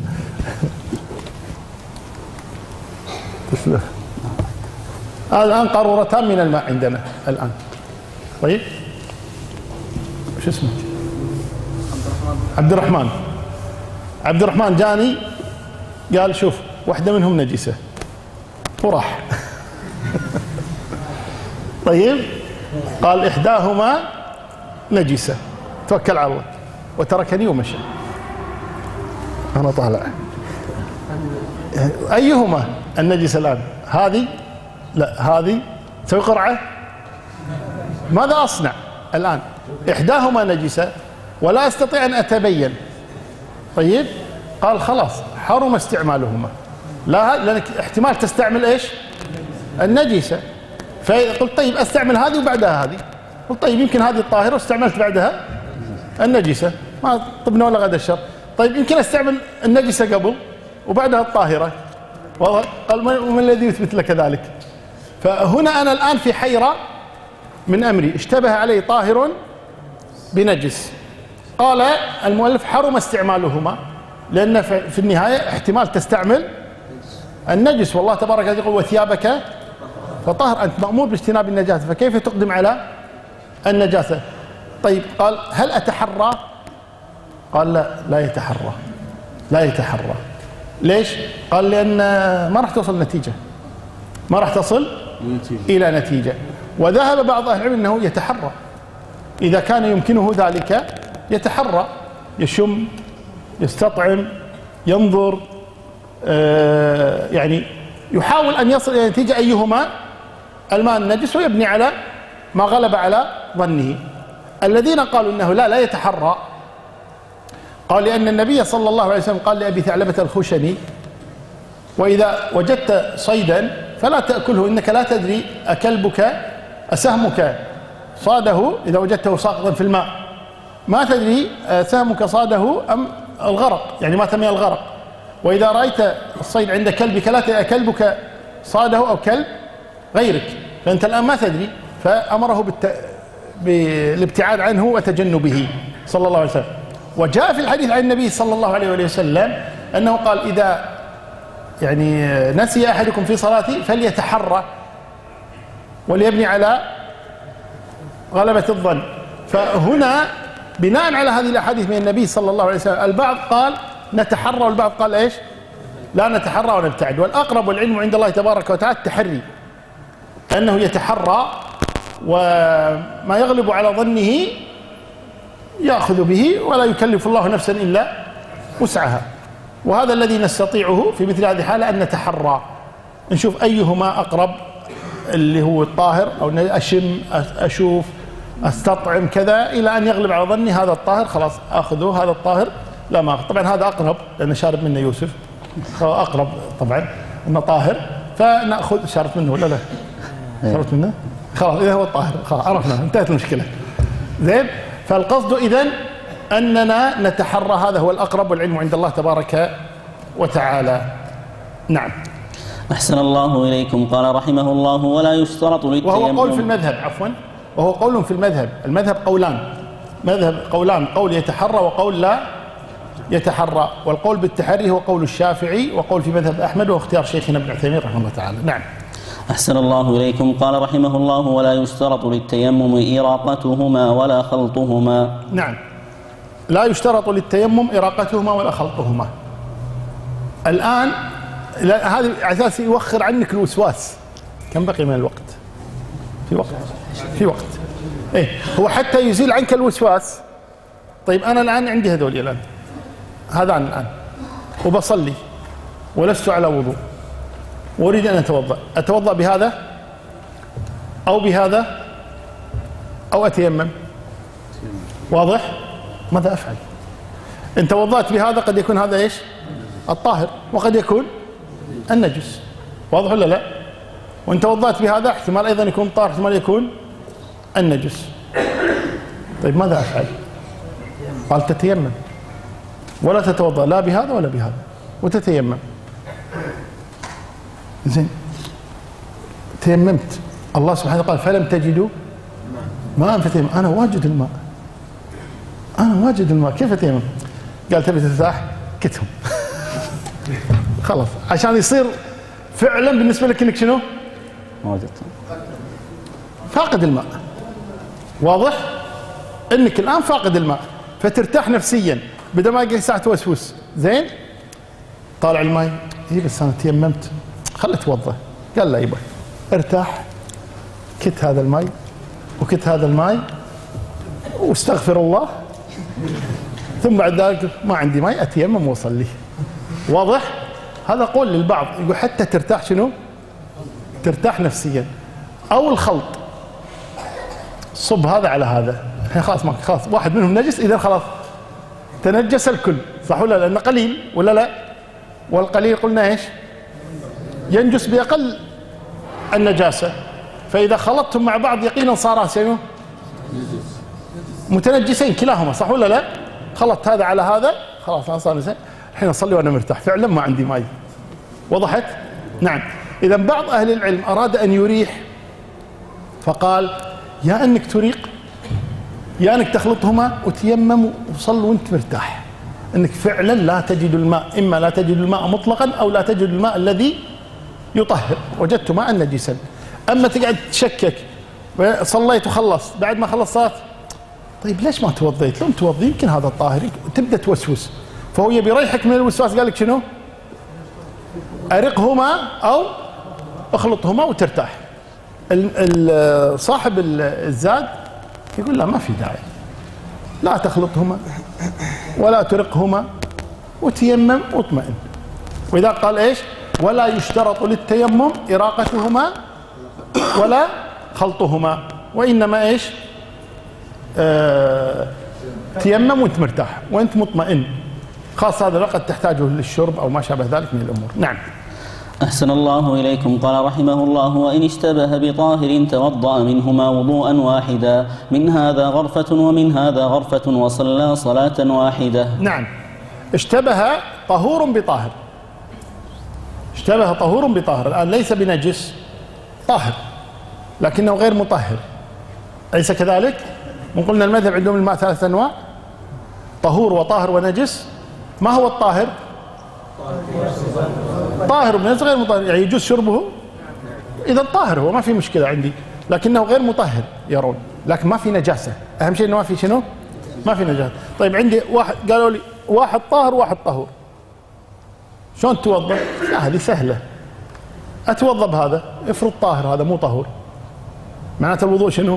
تسلم. الآن قارورتان من الماء عندنا الآن. طيب شو اسمه؟ عبد الرحمن. عبد الرحمن جاني قال شوف واحدة منهم نجسة وراح. طيب قال إحداهما نجسة، توكل على الله، وتركني ومشى. أنا طالع أيهما النجس الآن؟ هذه؟ لا هذه. سوي قرعة. ماذا أصنع الآن؟ إحداهما نجسة ولا أستطيع أن أتبين. طيب قال خلاص حرم استعمالهما، لا لأنك احتمال تستعمل إيش؟ النجسة. فقلت طيب أستعمل هذه وبعدها هذه. قلت طيب يمكن هذه الطاهرة واستعملت بعدها النجسة، ما طبنا ولا غدا الشر. طيب يمكن أستعمل النجسة قبل وبعدها الطاهرة. قال وما الذي يثبت لك ذلك؟ فهنا أنا الآن في حيرة من أمري، اشتبه علي طاهر بنجس. قال المؤلف حرم استعمالهما، لأن في النهاية احتمال تستعمل النجس، والله تبارك وتعالى يقول وثيابك فطهر، أنت مأمور باجتناب النجاسة، فكيف تقدم على النجاسة؟ طيب قال هل أتحرى؟ قال لا، لا يتحرى، لا يتحرى. ليش؟ قال لأن ما راح توصل نتيجة، ما راح تصل إلى نتيجة. وذهب بعض أهل العلم أنه يتحرى، إذا كان يمكنه ذلك يتحرى، يشم، يستطعم، ينظر، يعني يحاول أن يصل إلى نتيجة أيهما الماء النجس، ويبني على ما غلب على ظنه. الذين قالوا أنه لا يتحرى، قال لأن النبي صلى الله عليه وسلم قال لأبي ثعلبة الخشني وإذا وجدت صيدا فلا تأكله، إنك لا تدري أكلبك أسهمك صاده، إذا وجدته ساقطا في الماء ما تدري سهمك صاده أم الغرق، يعني مات من الغرق. وإذا رأيت الصيد عند كلبك لا تدري أكلبك صاده أو كلب غيرك، فأنت الآن ما تدري. فأمره بالابتعاد عنه وتجنبه صلى الله عليه وسلم. وجاء في الحديث عن النبي صلى الله عليه وسلم أنه قال إذا يعني نسي أحدكم في صلاته فليتحرى وليبني على غلبة الظن. فهنا بناء على هذه الأحاديث من النبي صلى الله عليه وسلم البعض قال نتحرى والبعض قال إيش؟ لا نتحرى ونبتعد. والأقرب والعلم عند الله تبارك وتعالى التحري، أنه يتحرى وما يغلب على ظنه يأخذ به، ولا يكلف الله نفسا إلا وسعها. وهذا الذي نستطيعه في مثل هذه الحالة، أن نتحرى نشوف أيهما أقرب، اللي هو الطاهر، أو أشم، أشوف، أستطعم كذا، إلى أن يغلب على ظني هذا الطاهر خلاص أخذه، هذا الطاهر لا ما أخذ. طبعا هذا أقرب لأن شارب منه يوسف، أقرب طبعا أنه طاهر، فنأخذ. شاربت منه ولا لا؟ شاربت منه خلاص، إذا هو الطاهر خلاص عرفنا، انتهت المشكلة. زين. فالقصد إذن أننا نتحرى، هذا هو الأقرب والعلم عند الله تبارك وتعالى. نعم. أحسن الله إليكم. قال رحمه الله ولا يشترط للتيمم، وهو قول في المذهب، عفوا، وهو قول في المذهب. المذهب قولان، مذهب قولان، قول يتحرى وقول لا يتحرى. والقول بالتحري هو قول الشافعي، وقول في مذهب أحمد وهو اختيار شيخنا ابن عثيمين رحمه الله تعالى. نعم. أحسن الله إليكم. قال رحمه الله ولا يشترط للتيمم إراقتهما ولا خلطهما. نعم، لا يشترط للتيمم إراقتهما ولا خلطهما. الآن هذا على أساس يوخر عنك الوسواس. كم بقي من الوقت؟ في وقت إيه، هو حتى يزيل عنك الوسواس. طيب أنا الآن عندي هذول الآن، هذا الآن، وبصلي ولست على وضوء، وأريد أن أتوضأ بهذا أو بهذا أو أتيمم. واضح؟ ماذا أفعل؟ إن توضأت بهذا قد يكون هذا إيش؟ الطاهر، وقد يكون النجس. واضح ولا لا؟ وإن توضأت بهذا احتمال أيضا يكون طاهر، احتمال يكون النجس. طيب ماذا أفعل؟ قال تتيمم، ولا تتوضأ لا بهذا ولا بهذا، وتتيمم. زين، تيممت، الله سبحانه قال فلم تجدوا ماء فتيمم. أنا واجد الماء، أنا واجد الماء، كيف أتيمم؟ قال تبي ترتاح؟ كتهم. خلاص، عشان يصير فعلا بالنسبة لك إنك شنو؟ فاقد الماء. واضح؟ إنك الآن فاقد الماء، فترتاح نفسيا بدل ما يجي ساعة توسوس. زين؟ طالع الماء، إيه بس أنا تيممت، خلي اتوضا. قال لا يبا ارتاح كت هذا الماء وكت هذا الماء واستغفر الله، ثم بعد ذلك ما عندي ماء أتيمم وأصلي. واضح؟ هذا قول للبعض يقول حتى ترتاح شنو؟ ترتاح نفسيا. أو الخلط، صب هذا على هذا، خلاص ما خلاص واحد منهم نجس، إذا خلاص تنجس الكل، صح ولا لا؟ لأنه قليل ولا لا؟ والقليل قلنا إيش؟ ينجس بأقل النجاسة، فإذا خلطتم مع بعض يقينا صار شنو؟ متنجسين كلاهما، صح ولا لا؟ خلطت هذا على هذا، خلاص أنا صار نجس، الحين أصلي وأنا مرتاح، فعلا ما عندي ماء. وضحت؟ نعم. إذا بعض أهل العلم أراد أن يريح فقال يا أنك تريق يا أنك تخلطهما وتيمم وصل وأنت مرتاح، أنك فعلا لا تجد الماء، إما لا تجد الماء مطلقا أو لا تجد الماء الذي يطهر، وجدت ماء نجسا. أما تقعد تشكك، صليت وخلصت، بعد ما خلصت صلاة طيب ليش ما توضيت؟ لو توضي يمكن هذا الطاهر، تبدأ توسوس، فهو يبي يريحك من الوسواس، قال لك شنو؟ أرقهما أو اخلطهما وترتاح. صاحب الزاد يقول لا ما في داعي، لا تخلطهما ولا ترقهما وتيمم واطمئن. وإذا قال إيش؟ ولا يشترط للتيمم إراقتهما ولا خلطهما، وإنما إيش؟ تيمم وأنت مرتاح وأنت مطمئن، خاصة هذا الوقت تحتاجه للشرب أو ما شابه ذلك من الأمور. نعم. أحسن الله إليكم. قال رحمه الله: وإن اشتبه بطاهر توضأ منهما وضوءا واحدا، من هذا غرفة ومن هذا غرفة، وصلى صلاة واحدة. نعم. اشتبه طهور بطاهر، اشتبه طهور بطاهر، الآن ليس بنجس، طاهر لكنه غير مطهر، أليس كذلك؟ من قلنا المذهب عندهم الماء 3 أنواع: طهور وطاهر ونجس. ما هو الطاهر؟ طاهر ونجس غير مطهر، يعني يجوز شربه، إذا طاهر هو ما في مشكلة عندي، لكنه غير مطهر يرون، لكن ما في نجاسة، أهم شيء إنه ما في شنو؟ ما في نجاسة. طيب عندي واحد قالوا لي واحد طاهر وواحد طهور، شلون توضأ؟ لا هذه سهلة، أتوضأ بهذا، افرض طاهر هذا مو طهور، معناته الوضوء شنو؟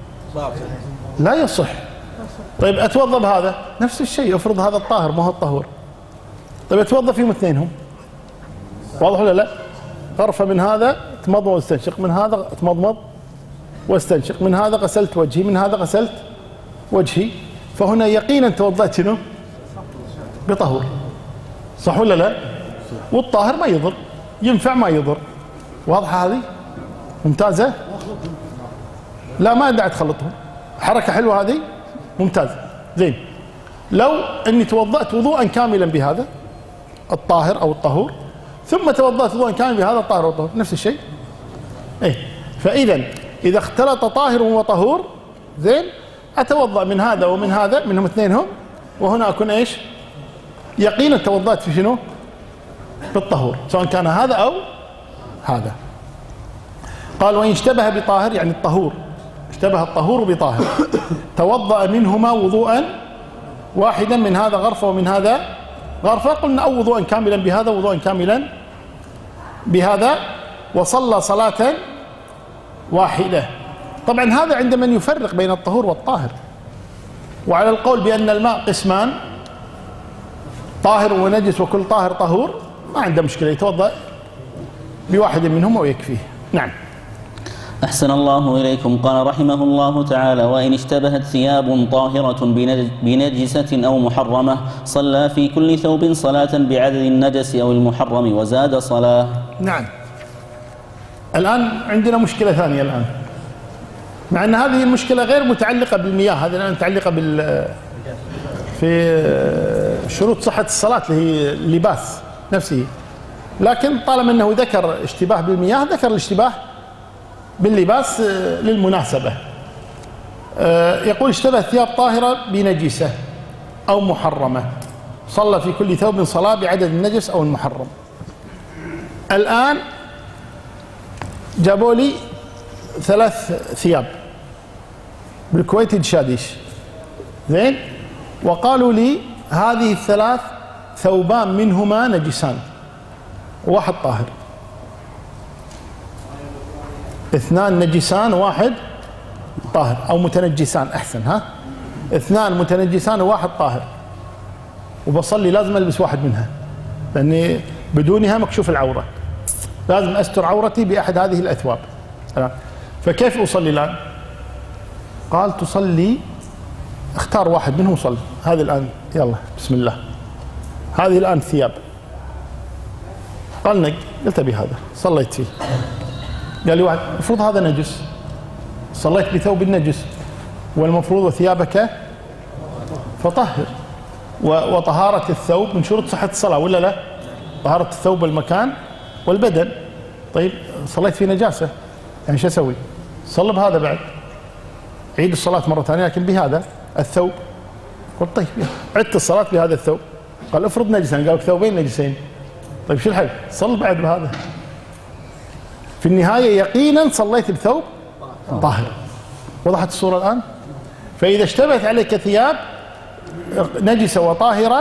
لا يصح. طيب أتوضأ بهذا، نفس الشيء، افرض هذا الطاهر ما هو الطهور، طيب أتوضأ فيهم اثنينهم، واضح ولا لا؟ غرفة من هذا تمضمض واستنشق، من هذا تمضمض واستنشق، من هذا غسلت وجهي، من هذا غسلت وجهي، فهنا يقينا توضأت شنو؟ بطهور، صح ولا لا؟ والطاهر ما يضر، ينفع ما يضر، واضحة هذه؟ ممتازة؟ لا ما داعي تخلطهم، حركة حلوة هذه، ممتازة، زين. لو اني توضأت وضوءا كاملا بهذا الطاهر او الطهور، ثم توضأت وضوءا كاملا بهذا الطاهر او الطهور، نفس الشيء. ايه، فاذا اذا اختلط طاهر وطهور، زين، اتوضأ من هذا ومن هذا، منهم اثنينهم، وهنا اكون ايش؟ يقينا توضأت في شنو؟ بالطهور، سواء كان هذا او هذا. قال: وإن اشتبه بطاهر، يعني الطهور اشتبه الطهور بطاهر، توضأ منهما وضوءا واحدا، من هذا غرفة ومن هذا غرفة، قلنا أو وضوءا كاملا بهذا وضوءا كاملا بهذا، وصلى صلاة واحدة. طبعا هذا عند من يفرق بين الطهور والطاهر، وعلى القول بأن الماء قسمان، طاهر ونجس، وكل طاهر طهور، ما عنده مشكلة، يتوضأ بواحد منهم ويكفيه. نعم. أحسن الله إليكم. قال رحمه الله تعالى: وإن اشتبهت ثياب طاهرة بنجسة أو محرمة، صلى في كل ثوب صلاة بعدد النجس أو المحرم وزاد صلاة. نعم. الآن عندنا مشكلة ثانية الآن، مع أن هذه المشكلة غير متعلقة بالمياه، هذه الآن متعلقة في شروط صحة الصلاة اللي هي اللباس نفسه، لكن طالما أنه ذكر اشتباه بالمياه، ذكر الاشتباه باللباس للمناسبة. يقول: اشتبه ثياب طاهرة بنجسة أو محرمة، صلى في كل ثوب صلاة بعدد النجس أو المحرم. الآن جابوا لي 3 ثياب بالكويت دشاديش، زين، وقالوا لي هذه ال3 ثوبان منهما نجسان وواحد طاهر. اثنان نجسان وواحد طاهر، أو متنجسان أحسن، ها، اثنان متنجسان وواحد طاهر، وبصلي لازم ألبس واحد منها لأني بدونها مكشوف العورة، لازم أستر عورتي بأحد هذه الأثواب. فكيف أصلي الآن؟ قال تصلي، اختار واحد منهم وصلي. هذه الآن يلا بسم الله، هذه الآن ثياب. قال نق، قلت أبي هذا، صليت فيه. قال لي واحد المفروض هذا نجس، صليت بثوب النجس، والمفروض وثيابك فطهر، وطهارة الثوب من شروط صحة الصلاة ولا لا؟ طهارة الثوب المكان والبدن. طيب صليت في نجاسة، يعني شو أسوي؟ صلي بهذا بعد، عيد الصلاة مرة ثانية لكن بهذا الثوب. قلت طيب عدت الصلاة بهذا الثوب. قال افرض نجسا، قال ثوبين نجسين، طيب شو الحل؟ صل بعد بهذا. في النهاية يقينا صليت بثوب طاهر. وضحت الصورة الآن؟ فإذا اشتبهت عليك ثياب نجسة وطاهرة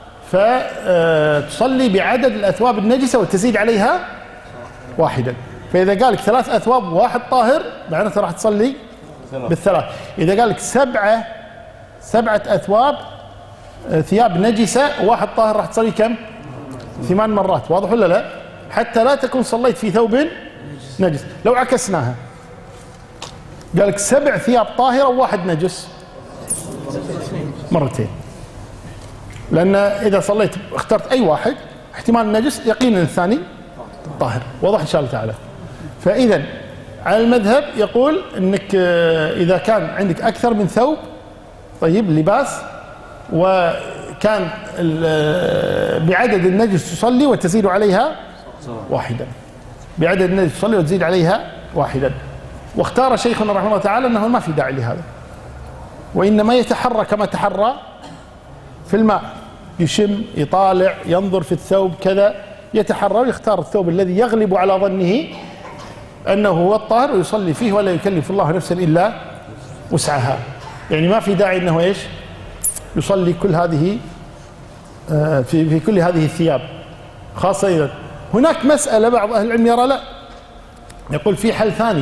فتصلي بعدد الأثواب النجسة وتزيد عليها واحدا. فإذا قالك 3 أثواب وواحد طاهر معناته راح تصلي بالثلاث. إذا قالك 7 أثواب ثياب نجسة وواحد طاهر راح تصلي كم؟ 8 مرات. واضح ولا لا؟ حتى لا تكون صليت في ثوب نجس. لو عكسناها قالك 7 ثياب طاهرة وواحد نجس، مرتين، لأن إذا صليت اخترت أي واحد احتمال النجس يقينا الثاني طاهر. واضح إن شاء الله تعالى. فإذا على المذهب يقول أنك إذا كان عندك أكثر من ثوب طيب لباس وكان بعدد النجس تصلي وتزيد عليها واحدا، بعدد النجس تصلي وتزيد عليها واحدا. واختار شيخنا رحمه الله تعالى أنه ما في داعي لهذا، وإنما يتحرى كما تحرى في الماء، يشم يطالع ينظر في الثوب كذا، يتحرى ويختار الثوب الذي يغلب على ظنه أنه هو الطاهر ويصلي فيه، ولا يكلف الله نفسا إلا وسعها. يعني ما في داعي أنه إيش يصلي كل هذه في كل هذه الثياب، خاصة إذا هناك مسألة بعض أهل العلم يرى لا، يقول في حل ثاني.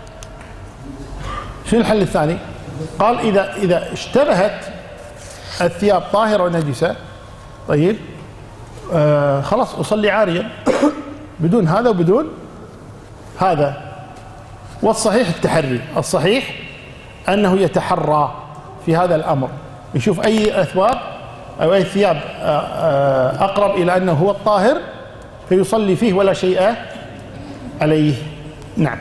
شنو الحل الثاني؟ قال إذا اشتبهت الثياب طاهرة ونجسة طيب خلاص أصلي عاريا بدون هذا وبدون هذا. والصحيح التحري، الصحيح أنه يتحرى في هذا الأمر، يشوف أي أثواب أو أي ثياب أقرب إلى أنه هو الطاهر فيصلي فيه ولا شيء عليه. نعم.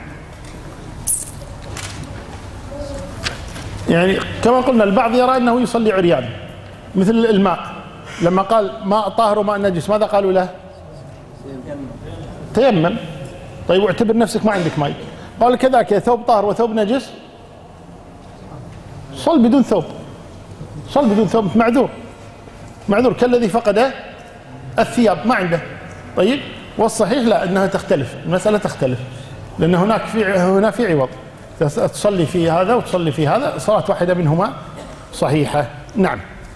يعني كما قلنا البعض يرى أنه يصلي عريان، مثل الماء لما قال ماء طاهر وماء نجس ماذا قالوا له؟ تيمم. طيب واعتبر نفسك ما عندك ماء. قال كذلك ثوب طاهر وثوب نجس صل بدون ثوب، صل بدون ثوب، معذور كالذي فقد الثياب ما عنده. طيب والصحيح لا، انها تختلف، المسألة تختلف، لأن هنا في عوض، تصلي في هذا وتصلي في هذا، صلاة واحدة منهما صحيحة. نعم.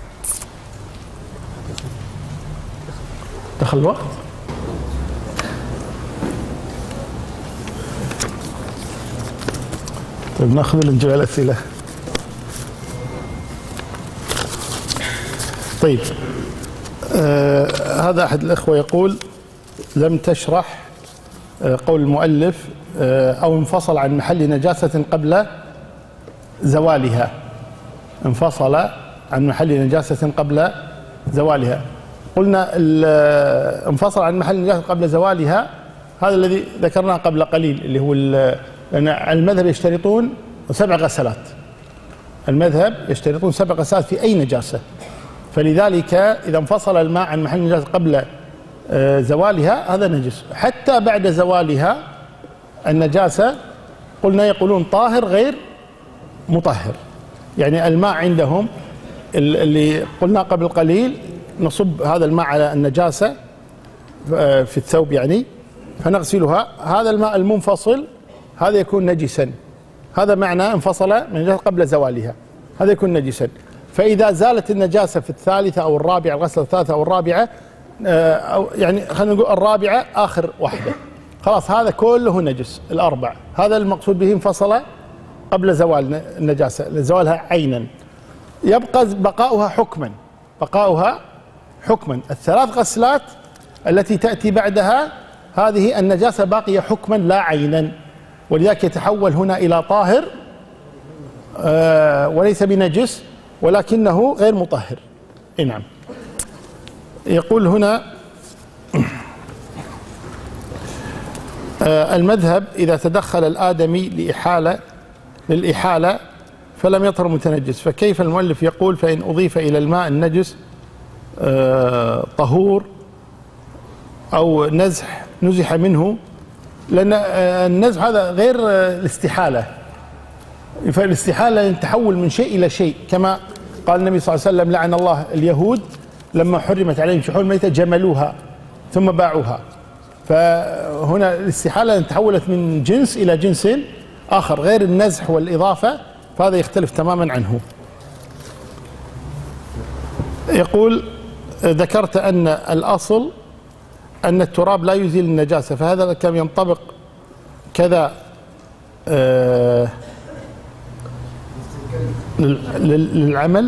دخل الوقت. طيب ناخذ الجميع الأسئلة. طيب هذا أحد الأخوة يقول لم تشرح قول المؤلف أو انفصل عن محل نجاسة قبل زوالها. انفصل عن محل نجاسة قبل زوالها. قلنا انفصل عن محل نجاسة قبل زوالها، هذا الذي ذكرناه قبل قليل اللي هو لأن المذهب يشترطون 7 غسلات. المذهب يشترطون 7 غسلات في أي نجاسة، فلذلك إذا انفصل الماء عن محل النجاسة قبل زوالها هذا نجس. حتى بعد زوالها النجاسة قلنا يقولون طاهر غير مطهر. يعني الماء عندهم اللي قلنا قبل قليل نصب هذا الماء على النجاسة في الثوب يعني فنغسلها، هذا الماء المنفصل هذا يكون نجسا. هذا معنى انفصل من النجاسة قبل زوالها، هذا يكون نجسا. فإذا زالت النجاسة في الثالثة أو الرابعة، الغسلة الثالثة أو الرابعة، أو يعني خلينا نقول الرابعة آخر واحدة، خلاص هذا كله نجس الأربع، هذا المقصود به انفصل قبل زوال النجاسة، لزوالها عينا. يبقى بقاؤها حكما، بقاؤها حكما. الثلاث غسلات التي تأتي بعدها هذه النجاسة باقية حكما لا عينا، ولذلك يتحول هنا إلى طاهر وليس بنجس ولكنه غير مطهر. نعم. يقول هنا المذهب إذا تدخل الآدمي للإحالة فلم يطهر متنجس، فكيف المؤلف يقول فإن أضيف إلى الماء النجس طهور أو نزح منه؟ لأن النزح هذا غير الاستحالة، فالاستحالة تحول من شيء إلى شيء، كما قال النبي صلى الله عليه وسلم لعن الله اليهود لما حرمت عليهم شحوم الميتة جملوها ثم باعوها. فهنا الاستحالة تحولت من جنس إلى جنس آخر غير النزح والإضافة، فهذا يختلف تماما عنه. يقول ذكرت أن الأصل أن التراب لا يزيل النجاسة، فهذا كم ينطبق كذا للعمل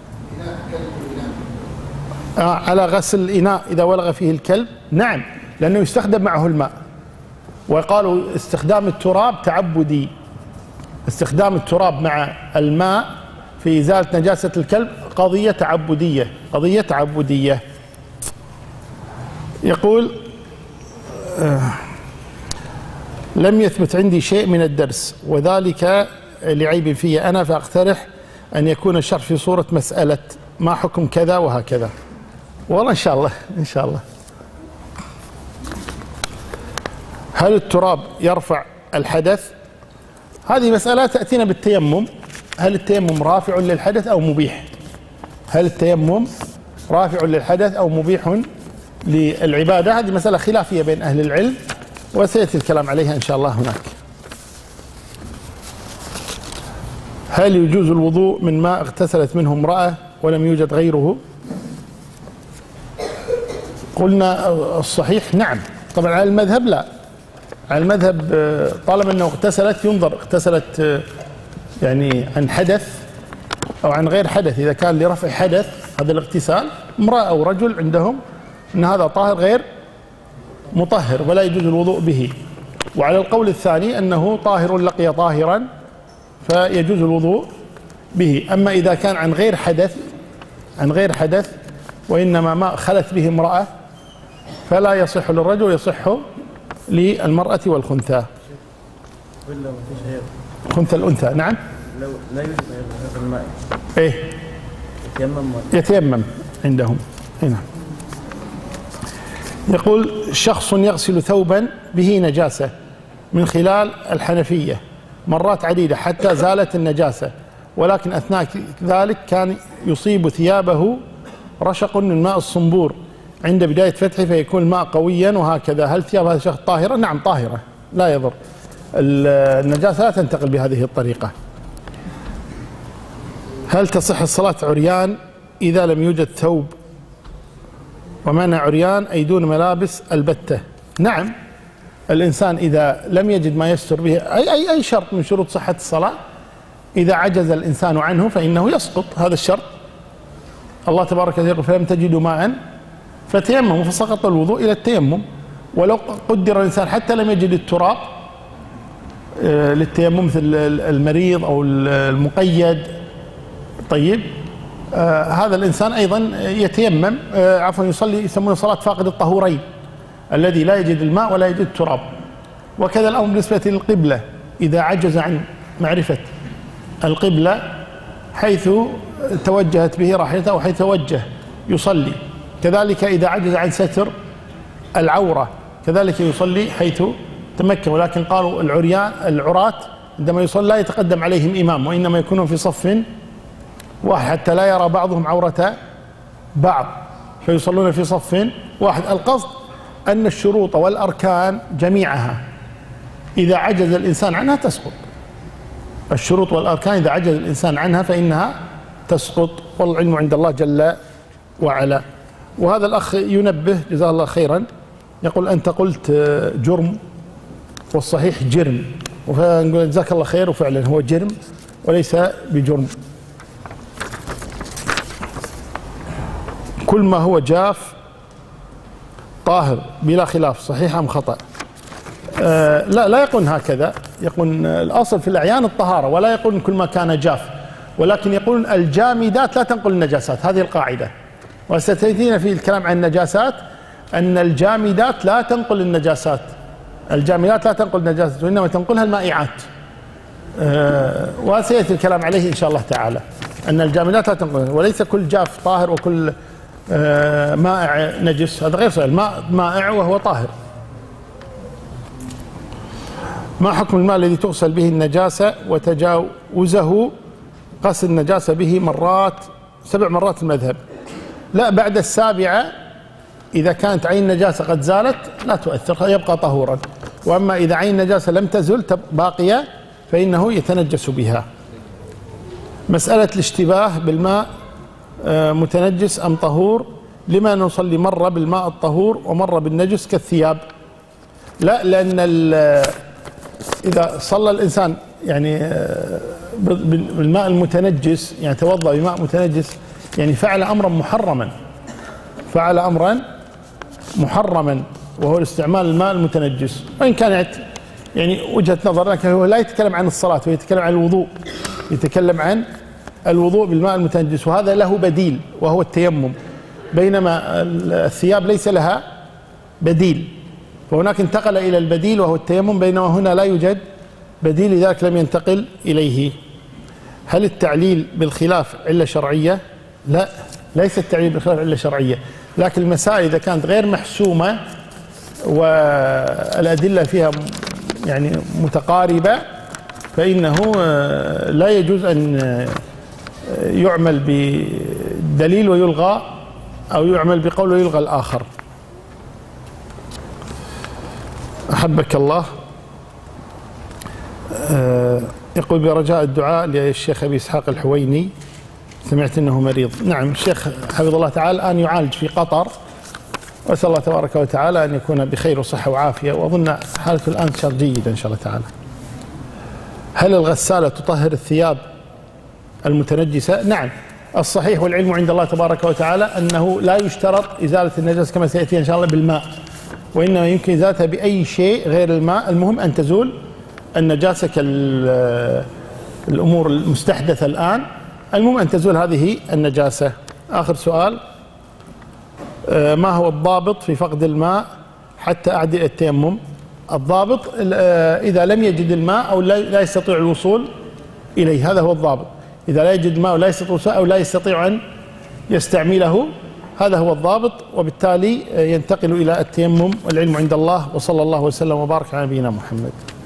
على غسل الإناء إذا ولغ فيه الكلب؟ نعم، لأنه يستخدم معه الماء، وقالوا استخدام التراب تعبدي، استخدام التراب مع الماء في إزالة نجاسة الكلب قضية تعبدية، قضية تعبدية. يقول لم يثبت عندي شيء من الدرس وذلك لعيب فيه أنا، فأقترح أن يكون الشرح في صورة مسألة ما حكم كذا وهكذا. والله إن شاء الله إن شاء الله. هل التراب يرفع الحدث؟ هذه مسألة تأتينا بالتيمم، هل التيمم رافع للحدث أو مبيح؟ هل التيمم رافع للحدث أو مبيح للعبادة؟ هذه مسألة خلافية بين أهل العلم وسيأتي الكلام عليها إن شاء الله هناك. هل يجوز الوضوء من ماء اغتسلت منه امرأة ولم يوجد غيره؟ قلنا الصحيح نعم، طبعا على المذهب لا، على المذهب طالما أنه اغتسلت ينظر اغتسلت يعني عن حدث أو عن غير حدث. إذا كان لرفع حدث هذا الاغتسال، امرأة أو رجل عندهم أن هذا طاهر غير مطهر ولا يجوز الوضوء به. وعلى القول الثاني أنه طاهر لقي طاهرا فيجوز الوضوء به. أما إذا كان عن غير حدث، عن غير حدث وإنما ما خلت به امرأة فلا يصح للرجل، يصح للمرأة والخنثى. خنثى الأنثى نعم. لو لا يوجد هذا الماء إيه يتيمم عندهم هنا. يقول شخص يغسل ثوبا به نجاسة من خلال الحنفية مرات عديدة حتى زالت النجاسة، ولكن أثناء ذلك كان يصيب ثيابه رشق من ماء الصنبور عند بداية فتحه فيكون الماء قويا وهكذا. هل ثياب هذا الشخص طاهرة؟ نعم طاهرة لا يضر، النجاسة لا تنتقل بهذه الطريقة. هل تصح الصلاة عريان إذا لم يوجد ثوب؟ ومعنى عريان أي دون ملابس البتة. نعم، الإنسان إذا لم يجد ما يستر به أي شرط من شروط صحة الصلاة، إذا عجز الإنسان عنه فإنه يسقط هذا الشرط. الله تبارك وتعالى يقول فلم تجدوا ماء فتيمموا، فسقط الوضوء إلى التيمم. ولو قدر الإنسان حتى لم يجد التراب للتيمم مثل المريض أو المقيد، طيب هذا الإنسان أيضا يتيمم، عفوا يصلي، يسمونه صلاة فاقد الطهورين الذي لا يجد الماء ولا يجد التراب. وكذا الأمر بالنسبة للقبلة، إذا عجز عن معرفة القبلة حيث توجهت به راحلته أو حيث توجه يصلي. كذلك إذا عجز عن ستر العورة كذلك يصلي حيث تمكن. ولكن قالوا العراة عندما يصلي لا يتقدم عليهم إمام، وإنما يكونون في صف واحد حتى لا يرى بعضهم عورة بعض، فيصلون في صف واحد. القصد أن الشروط والأركان جميعها إذا عجز الإنسان عنها تسقط، الشروط والأركان إذا عجز الإنسان عنها فإنها تسقط، والعلم عند الله جل وعلا. وهذا الأخ ينبه جزاه الله خيرا، يقول أنت قلت جرم والصحيح جرم، فنقول جزاك الله خير، وفعلا هو جرم وليس بجرم. كل ما هو جاف طاهر بلا خلاف، صحيح أم خطأ؟ لا يقول هكذا، يقول الأصل في الأعيان الطهارة، ولا يقول كل ما كان جاف، ولكن يقول الجامدات لا تنقل النجاسات، هذه القاعدة. وستأتينا في الكلام عن النجاسات أن الجامدات لا تنقل النجاسات، الجامدات لا تنقل النجاسات، وإنما تنقلها المائعات، وسيأتي الكلام عليه إن شاء الله تعالى، أن الجامدات لا تنقل، وليس كل جاف طاهر وكل مائع نجس، هذا غير صحيح. الماء مائع وهو طاهر. ما حكم الماء الذي تغسل به النجاسة وتجاوزه غسل النجاسة به مرات 7 مرات المذهب؟ لا، بعد السابعة إذا كانت عين النجاسة قد زالت لا تؤثر، يبقى طهورا. وأما إذا عين النجاسة لم تزل باقية فإنه يتنجس بها. مسألة الاشتباه بالماء متنجس أم طهور؟ لما نصلي مرة بالماء الطهور ومرة بالنجس كالثياب؟ لا، لأن إذا صلى الإنسان يعني بالماء المتنجس، يعني توضأ بماء متنجس، يعني فعل أمرا محرما، فعل أمرا محرما وهو الاستعمال الماء المتنجس. وإن كانت يعني وجهة نظر، لكن هو لا يتكلم عن الصلاة، هو يتكلم عن الوضوء، يتكلم عن الوضوء بالماء المتنجس، وهذا له بديل وهو التيمم، بينما الثياب ليس لها بديل، فهناك انتقل إلى البديل وهو التيمم، بينما هنا لا يوجد بديل، لذلك لم ينتقل إليه. هل التعليل بالخلاف علة شرعية؟ لا، ليس التعليل بالخلاف علة شرعية، لكن المسائل إذا كانت غير محسومة والأدلة فيها يعني متقاربة فإنه لا يجوز أن يعمل بدليل ويلغى، أو يعمل بقول ويلغى الآخر. أحبك الله. يقول برجاء الدعاء للشيخ أبي إسحاق الحويني، سمعت أنه مريض. نعم، الشيخ حفظه الله تعالى الآن يعالج في قطر، وأسأل الله تبارك وتعالى أن يكون بخير وصحة وعافية، وأظن حالته الآن صار جيدة إن شاء الله تعالى. هل الغسالة تطهر الثياب المتنجسة؟ نعم، الصحيح والعلم عند الله تبارك وتعالى أنه لا يشترط إزالة النجاسة كما سيأتي إن شاء الله بالماء، وإنما يمكن إزالتها بأي شيء غير الماء، المهم أن تزول النجاسة كالأمور المستحدثة الآن، المهم أن تزول هذه النجاسة. آخر سؤال، ما هو الضابط في فقد الماء حتى أعدل التيمم؟ الضابط إذا لم يجد الماء أو لا يستطيع الوصول إليه، هذا هو الضابط. إذا لا يجد الماء ولا يستطيع الوصول أو لا يستطيع أن يستعمله، هذا هو الضابط، وبالتالي ينتقل إلى التيمم، والعلم عند الله، وصلى الله وسلم وبارك على نبينا محمد.